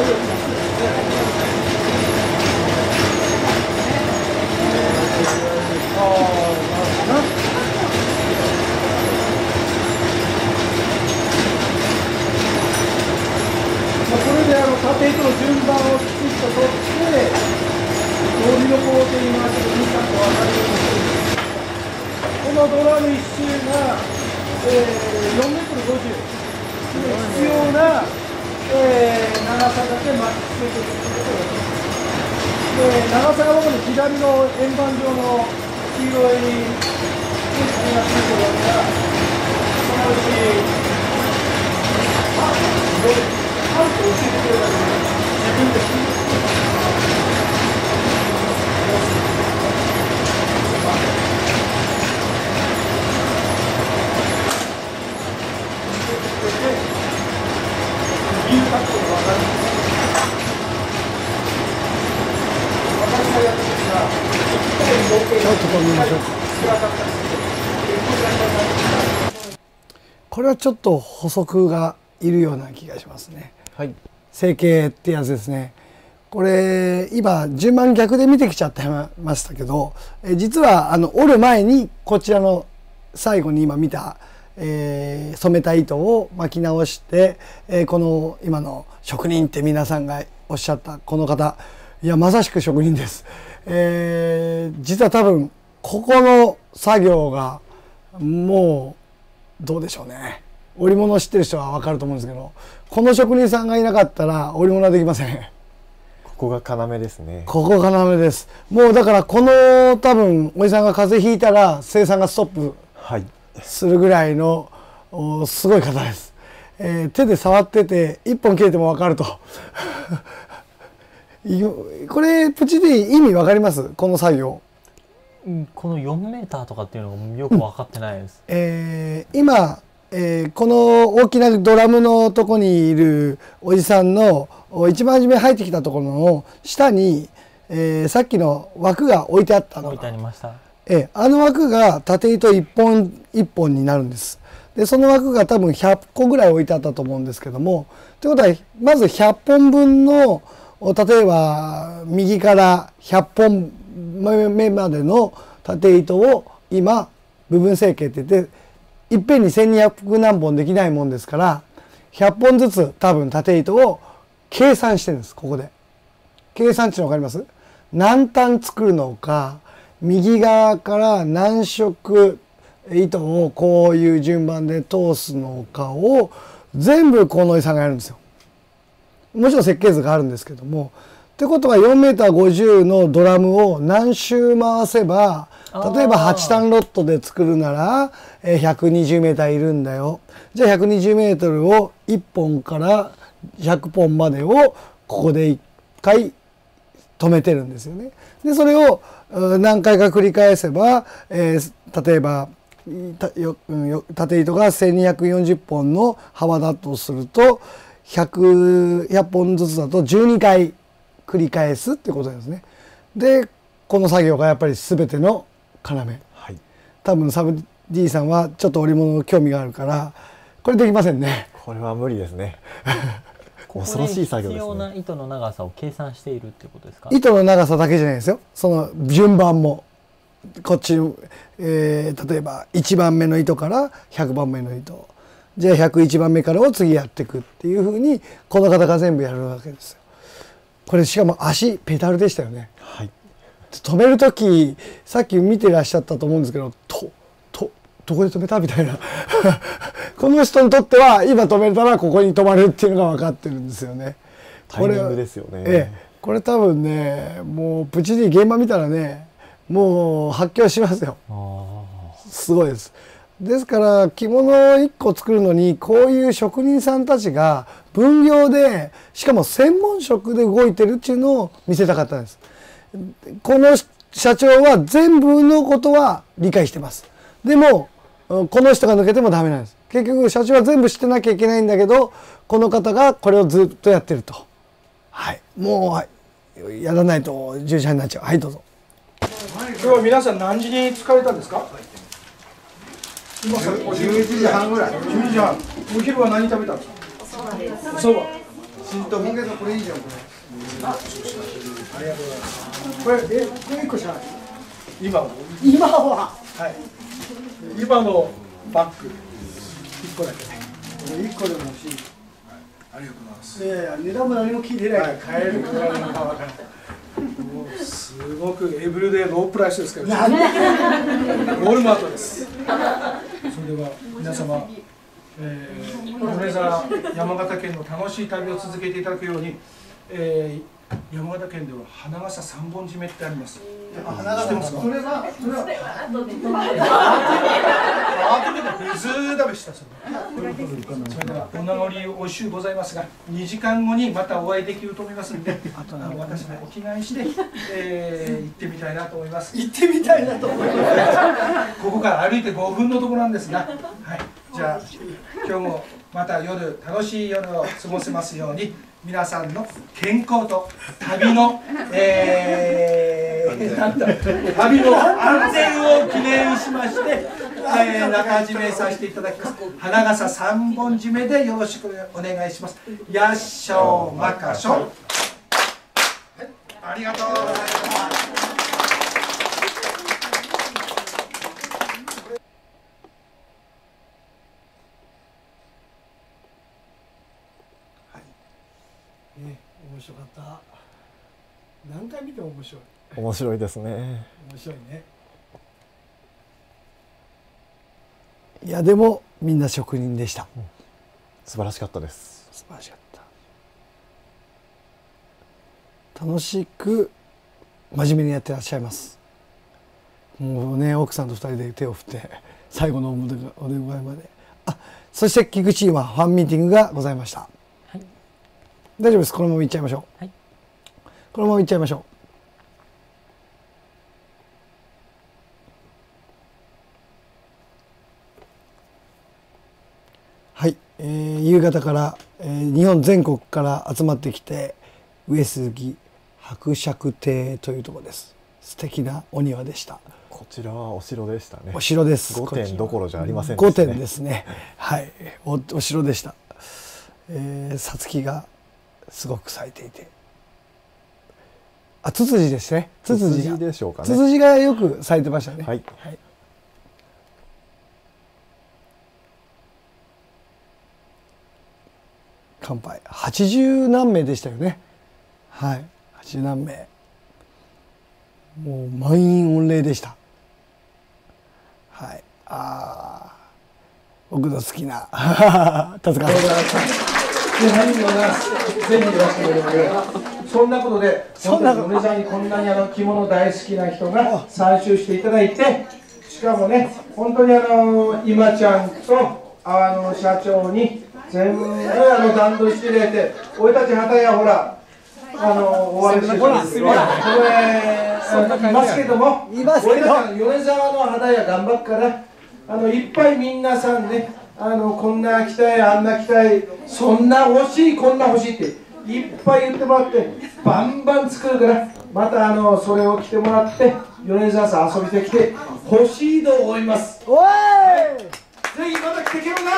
縦糸の順番をきちっと取って、通りの工程に回してみんなと分かるようにしてるんです。このドラム1周が、4メートル50、必要な、長さだけマッチしていくということをやっています。で、長さが僕の左の円盤状の黄色いこれがついてるわけが、そのうち、どうですか？教えてくれるだけで自分でビューカットが分かるんです。私がやってるんですが、 ちょっと止めましょうか。これはちょっと補足がいるような気がしますね。 はい、 成形ってやつですね。これ今順番逆で見てきちゃってましたけど、実は折る前にこちらの最後に今見た、染めた糸を巻き直して、この今の職人って皆さんがおっしゃったこの方、いやまさしく職人です。実は多分ここの作業がもうどうでしょうね。織物知ってる人は分かると思うんですけど、この職人さんがいなかったら織物はできません。 ここが要ですね。 ここ要です。もうだからこの多分おじさんが風邪ひいたら生産がストップするぐらいの、すごい方です。手で触ってて1本切れても分かるとこれプチで意味分かります？この作業。 この4メーターとかっていうのがよく分かってないです。 今この大きなドラムのとこにいるおじさんの一番初め入ってきたところの下に、さっきの枠が置いてあったのが置いてありました。 あの枠が縦糸1本1本になるんです。でその枠が多分100個ぐらい置いてあったと思うんですけども、ということはまず100本分の例えば右から100本目までの縦糸を今部分成形って言っていっぺんに1200何本できないもんですから100本ずつ多分縦糸を計算してるんです。ここで計算値の分かります？何単作るのか、右側から何色糸をこういう順番で通すのかを全部このおじさんがやるんですよ。もちろん設計図があるんですけども、ってことは 4m50 のドラムを何周回せば、例えば8単ロットで作るなら 120m いるんだよ。じゃあ 120m を1本から100本までをここで1回止めてるんですよね。でそれを何回か繰り返せば、例えば縦糸が1240本の幅だとすると100本ずつだと12回繰り返すってことですね。でこの作業がやっぱり全ての要、はい、多分サブ D さんはちょっと織物興味があるからこれできませんね。 これは無理ですね恐ろしい作業ですね。必要な糸の長さを計算しているってことですか？ 糸の長さだけじゃないですよ。その順番もこっちの、例えば1番目の糸から100番目の糸、じゃあ101番目からを次やっていくっていうふうにこの方が全部やるわけですよ。これしかも足ペダルでしたよね。 はい、 止める時さっき見てらっしゃったと思うんですけど、どこで止めたみたいなこの人にとっては今止めたらここに止まるっていうのが分かってるんですよね。 タイミングですよね。 これ多分ね、もうプチで現場見たらね、もう発狂しますよ。すごいです。ですから着物を1個作るのにこういう職人さんたちが分業でしかも専門職で動いてるっていうのを見せたかったんです。この社長は全部のことは理解してます。でもこの人が抜けてもダメなんです。結局社長は全部知ってなきゃいけないんだけど、この方がこれをずっとやってると。はい、もうやらないと10時半になっちゃう。はいどうぞ。 今日は皆さん何時に疲れたんですか ？11時半ぐらい。 11時半。お昼は何食べたんですか？そば。 新と本家のこれいいじゃんこれ。 ありがとうございます。これこれ1個しかない。今ははい今のバッグ1個だけ。 これ1個でも欲しい。 ありがとうございます。 いやいや値段も何も聞いてない。 はい、買えるぐらいの川からもうすごくエブリデイロープライスですけど、ウォールマートです。それでは皆様、米沢山形県の楽しい旅を続けていただくように、山形県では花笠三本締めってあります。知ってますか？それは後で水食べしたそれではお名残惜しゅうございますが、2時間後にまたお会いできると思いますので、私もお着替えして、行ってみたいなと思います。 行ってみたいなと思います。 ここから歩いて5分のところなんですが、はい、じゃあ今日もまた夜楽しい夜を過ごせますように、皆さんの健康と旅の、旅の安全を記念しまして、中締めさせていただきます。花笠三本締めでよろしくお願いします。やっしょまかしょ、はい、ありがとうございます。 面白かった。何回見ても面白い。 面白いですね。 面白いね。いやでもみんな職人でした。 素晴らしかったです。 素晴らしかった。楽しく真面目にやってらっしゃいます。もうね、奥さんと2人で手を振って最後のお出迎えまで。そして菊池はファンミーティングがございました。大丈夫です。このままいっちゃいましょう。はい、このままいっちゃいましょう。はい、夕方から、日本全国から集まってきて上杉伯爵邸というところです。素敵なお庭でした。 こちらはお城でしたね。 お城です。 5点どころじゃありませんでしたね。 5点ですね。はい、お城でした。さつきがすごく咲いていて、ツツジですね。 ツツジでしょうかね。 ツツジがよく咲いてましたね。 はい。 はい、乾杯。80何名でしたよね。はい。80何名。もう満員御礼でした。はい。僕の好きな達川さん。 何人もなぜひいらしてくれるので、そんなことで米沢にこんなに着物大好きな人が参集していただいて、しかもね、本当に今ちゃんと社長に全部段取りしてくれて、俺たち旗やほら終わりしてるんですけど、これいますけども、俺たち米沢の旗や頑張っからいっぱい皆さんね、こんな着たい、あんな着たい、そんな欲しい、こんな欲しいっていっぱい言ってもらって、バンバン作るから、またそれを着てもらって、米沢さん遊びてきて欲しいと思います。 おい、 ぜひまた来てけろな。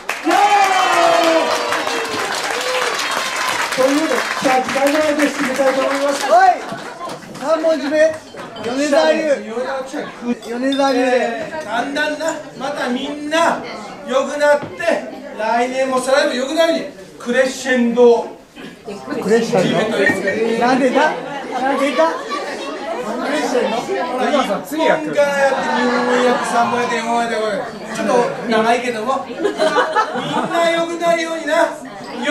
というので、じゃあ時間ぐらいで締めたいと思います。 おい、3本締め、米沢流。米沢流で、 だんだんな、またみんな良くなって、来年も再来年も良くなるようにクレッシェンド。 クレッシェンド。なんでだ？なんでだ？クレッシェンド。 次やって2本役、3本役、4本役、ちょっと長いけども、みんな良くなるようにな。よー。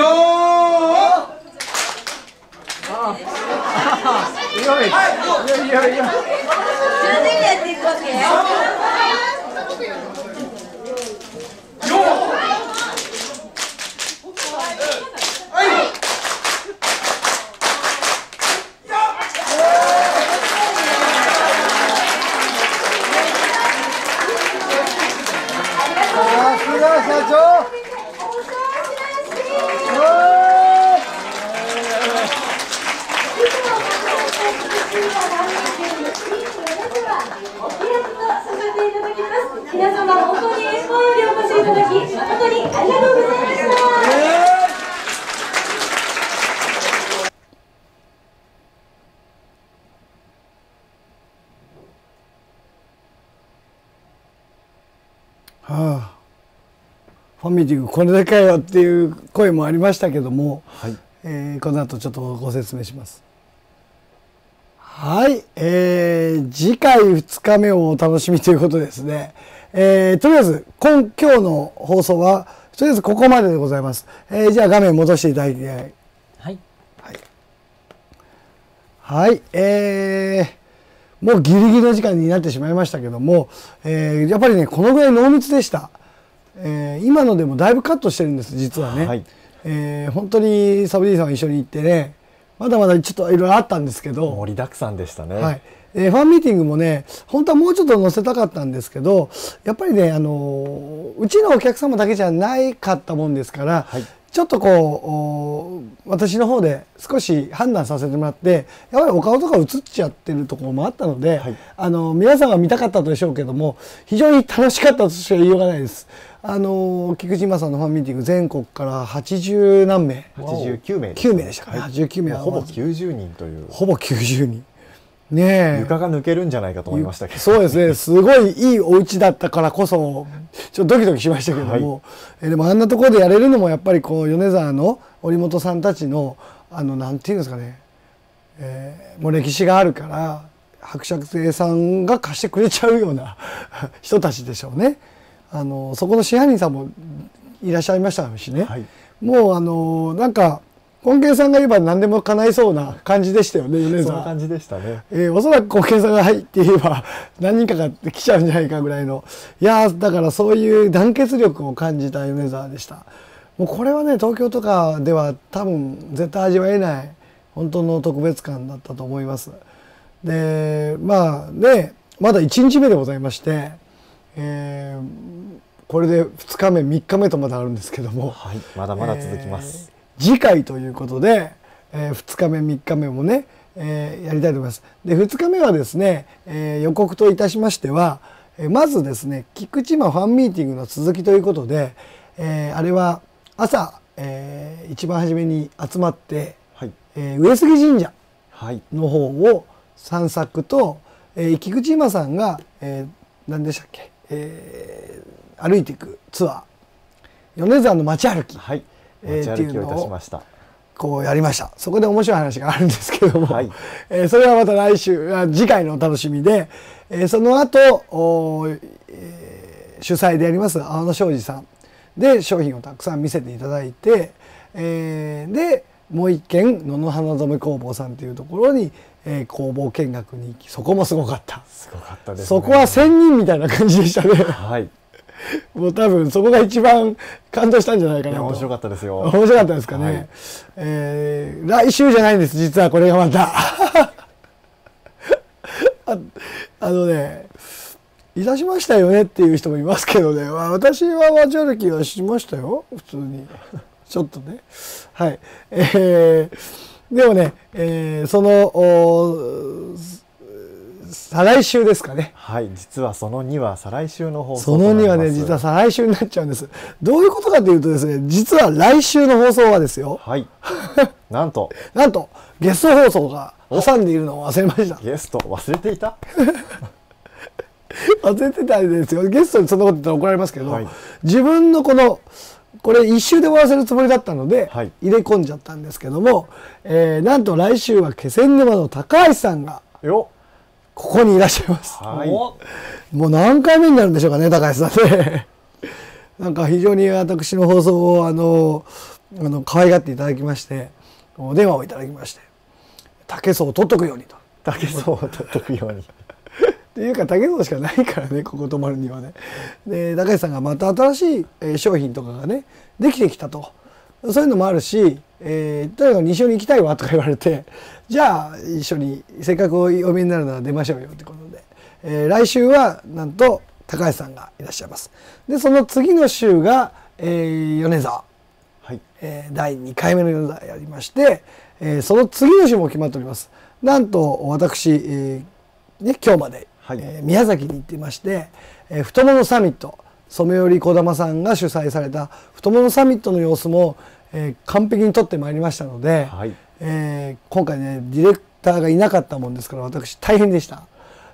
いやいやいや。やっていくわけ？皆様ファンミーティングこれだけかよっていう声もありましたけども、 はい、 この後ちょっとご説明します。はい、次回2日目をお楽しみということですね。とりあえず今日の放送はとりあえずここまででございます。じゃあ画面戻していただいて、 はいはい、もうギリギリの時間になってしまいましたけども、やっぱりねこのぐらい濃密でした。今のでもだいぶカットしてるんです実はね。 はい、 本当にサブディさん一緒に行ってね、まだまだちょっといろいろあったんですけど、 盛りだくさんでしたね。 はい、ファンミーティングもね本当はもうちょっと載せたかったんですけど、やっぱりねうちのお客様だけじゃないかったもんですから、はい、ちょっとこう私の方で少し判断させてもらって、やっぱりお顔とか映っちゃってるところもあったので、はい、皆さんは見たかったでしょうけども非常に楽しかったとしか言いようがないです。菊池今さんのファンミーティング全国から80何名、 89名 9名でしたかね、はい、89名はほぼ90人という、 ほぼ90人ねえ、 床が抜けるんじゃないかと思いましたけど、 そうですね、すごいいいお家だったからこそちょっとドキドキしましたけども、はい、でもあんなところでやれるのもやっぱりこう米沢の織本さんたちのなんていうんですかね、もう歴史があるから伯爵邸さんが貸してくれちゃうような人たちでしょうね。そこの支配人さんもいらっしゃいましたしね、はい、もうなんか根源さんが言えば何でも叶いそうな感じでしたよね、米沢。 そんな感じでしたね。 おそらく根源さんが入って言えば何人かが来ちゃうんじゃないかぐらいの、いやだからそういう団結力を感じた米沢でした。もうこれはね東京とかでは多分絶対味わえない本当の特別感だったと思います。でまあねまだ1日目でございまして、これで2日目3日目とまだあるんですけども、 はい、まだまだ続きます。 次回ということで、2日目3日目もね、やりたいと思います。で2日目はですね、予告といたしましては、まずですね菊池間ファンミーティングの続きということで、あれは朝、一番初めに集まって、はい、上杉神社の方を散策と、菊池間さんが、何でしたっけ、歩いていくツアー米沢の街歩き、 はい、街歩きをいたしました。 こうやりました。そこで面白い話があるんですけども、はい、それはまた次回のお楽しみで、その後、主催でやります青野庄司さんで商品をたくさん見せていただいて、でもう一軒野々花染工房さんというところに、工房見学に行き、そこもすごかった。 すごかったですね。 そこは1000人みたいな感じでしたね。 はい。 もう多分そこが一番感動したんじゃないかなと。 面白かったですよ。 面白かったですかね。はい、来週じゃないんです実はこれがまたねいたしましたよねっていう人もいますけどね、私は街歩きはしましたよ普通にちょっとね、はい、でもね、その再来週ですかね。 はい、実はその2は再来週の放送その2はね実は再来週になっちゃうんです。どういうことかというとですね、実は来週の放送はですよ、 はいなんとゲスト放送が挟んでいるのを忘れました。 ゲスト忘れていた忘れてたんですよ。ゲストにそんなこと言ったら怒られますけど、 はい、 自分のこれ一周で終わらせるつもりだったので、はい、入れ込んじゃったんですけども、なんと来週は気仙沼の高橋さんがここにいらっしゃいます。はい、もう何回目になるんでしょうかね、高橋さんねなんか非常に私の放送を可愛がっていただきまして、お電話をいただきまして、竹層を取っとくようにと。 竹層を取っとくようにっていうか竹層しかないからね、ここ泊まるにはね。で高橋さんがまた新しい商品とかがねできてきたと、そういうのもあるし、とにかく2週に行きたいわとか言われて、じゃあ一緒にせっかくお見えになるなら出ましょうよってことで、来週はなんと高橋さんがいらっしゃいます。でその次の週が、米沢、はい、第2回目の米沢やりまして、その次の週も決まっております。なんと私、今日まで、はい、宮崎に行っていまして、太ももサミット、染織児玉さんが主催された太ももサミットの様子も、完璧に撮ってまいりましたので、はい、今回ねディレクターがいなかったもんですから私大変でした。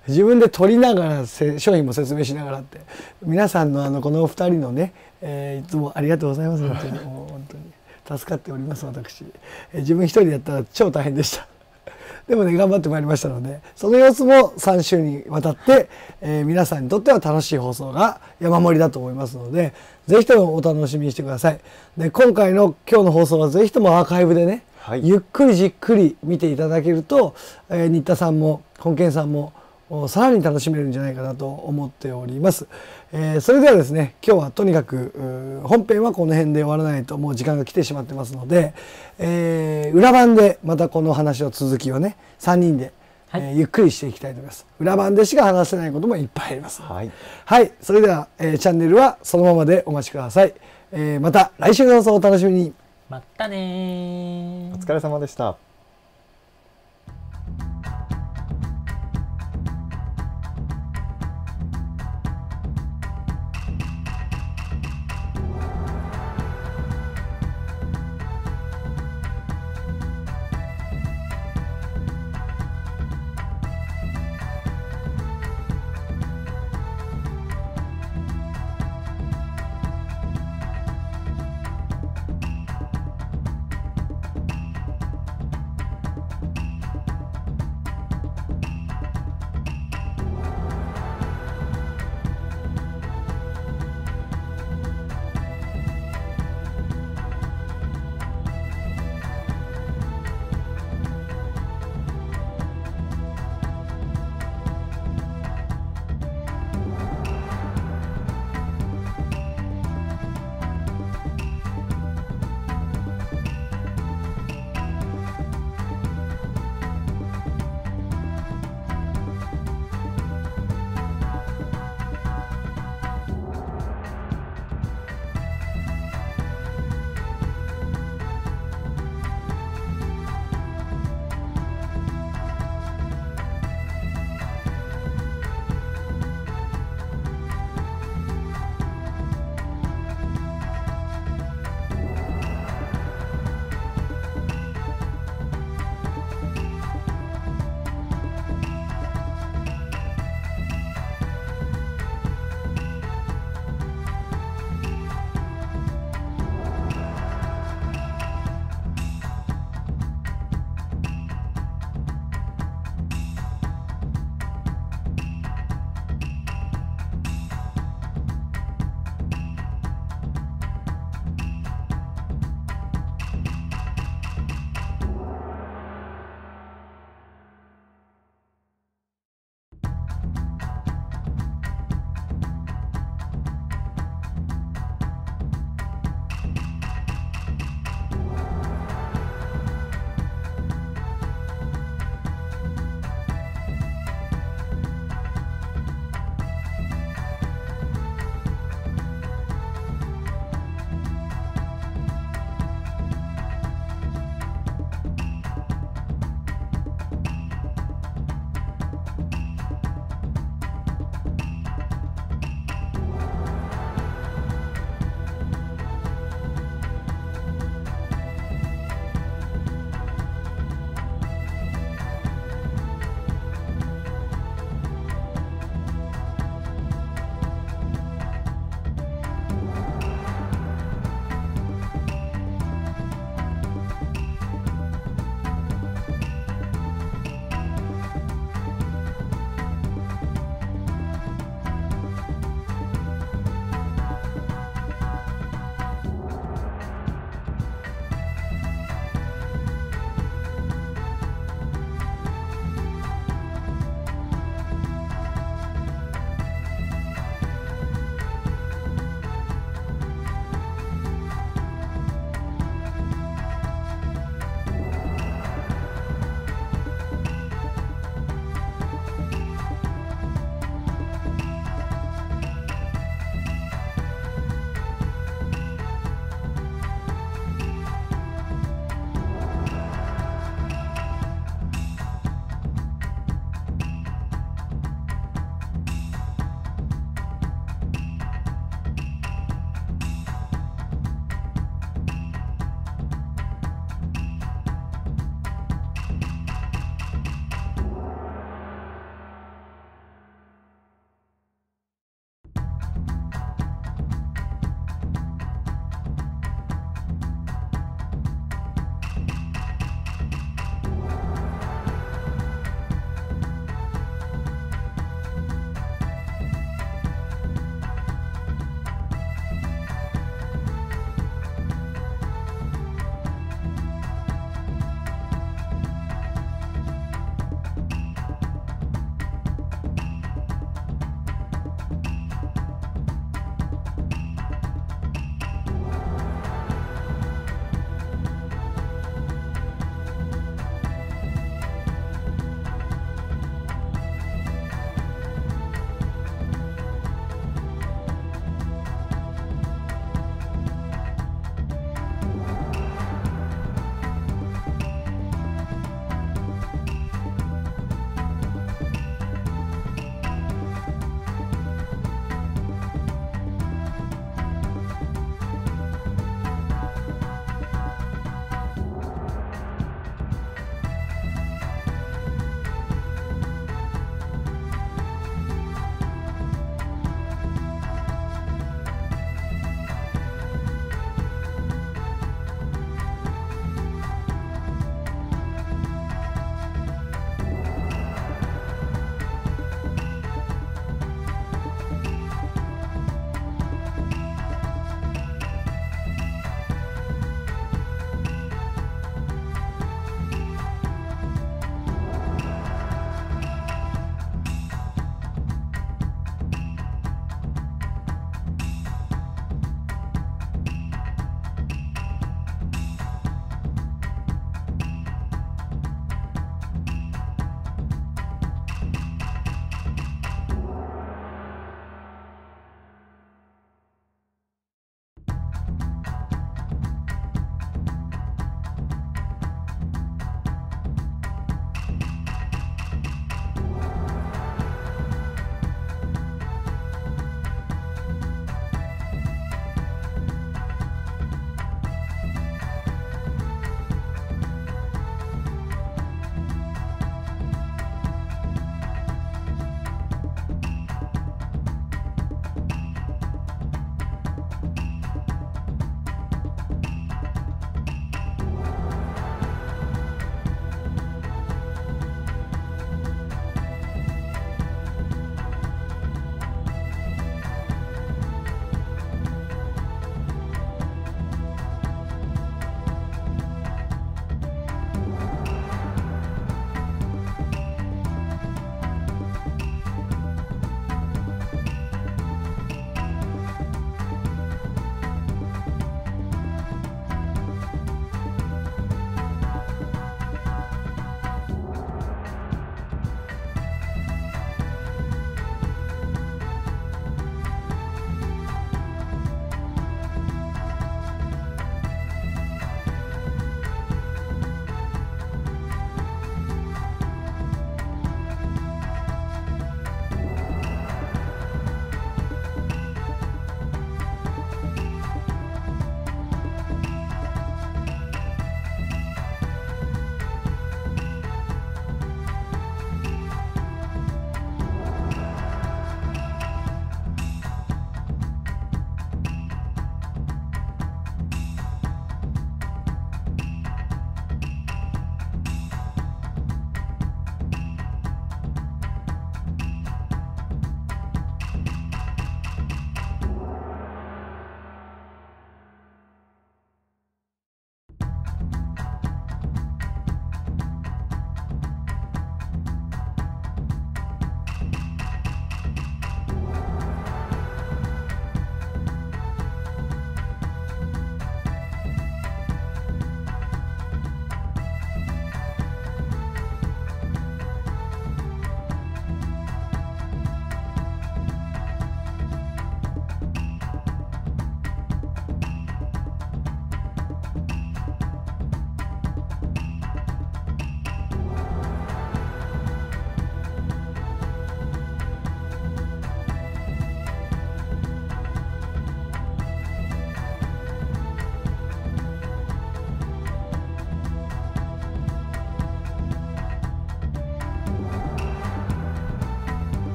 自分で撮りながら商品も説明しながらって、皆さんのこの2人のね、いつもありがとうございます。本当にもう本当に助かっております。私、自分一人でやったら超大変でした。でもね、頑張ってまいりましたので、その様子も3週にわたって、皆さんにとっては楽しい放送が山盛りだと思いますので、ぜひともお楽しみにしてください。で、今日の放送はぜひともアーカイブでね、はい、ゆっくりじっくり見ていただけると、新田さんも本健さんもさらに楽しめるんじゃないかなと思っております。それではですね、今日はとにかく本編はこの辺で終わらないともう時間が来てしまってますので、裏番でまたこの話の続きをね3人で、ゆっくりしていきたいと思います。裏番でしか話せないこともいっぱいあります。はい、はい、それでは、チャンネルはそのままでお待ちください。また来週の放送をお楽しみに。 またね。 お疲れ様でした。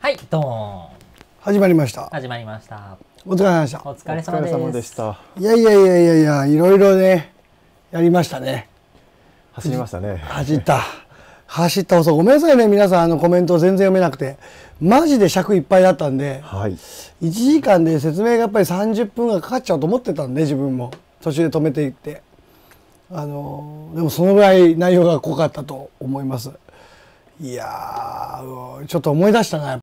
はい、ドーン。 始まりました。 始まりました。 お疲れ様でした。 お疲れ様でした。 いやいやいやいやいや、いろいろね、やりましたね。 走りましたね。 走った遅い。ごめんなさいね、皆さんコメント全然読めなくて。マジで尺いっぱいだったんで、 はい、 1時間で説明がやっぱり30分がかかっちゃうと思ってたんで、自分も途中で止めていって。でもそのぐらい内容が濃かったと思います。いやー、ちょっと思い出したな。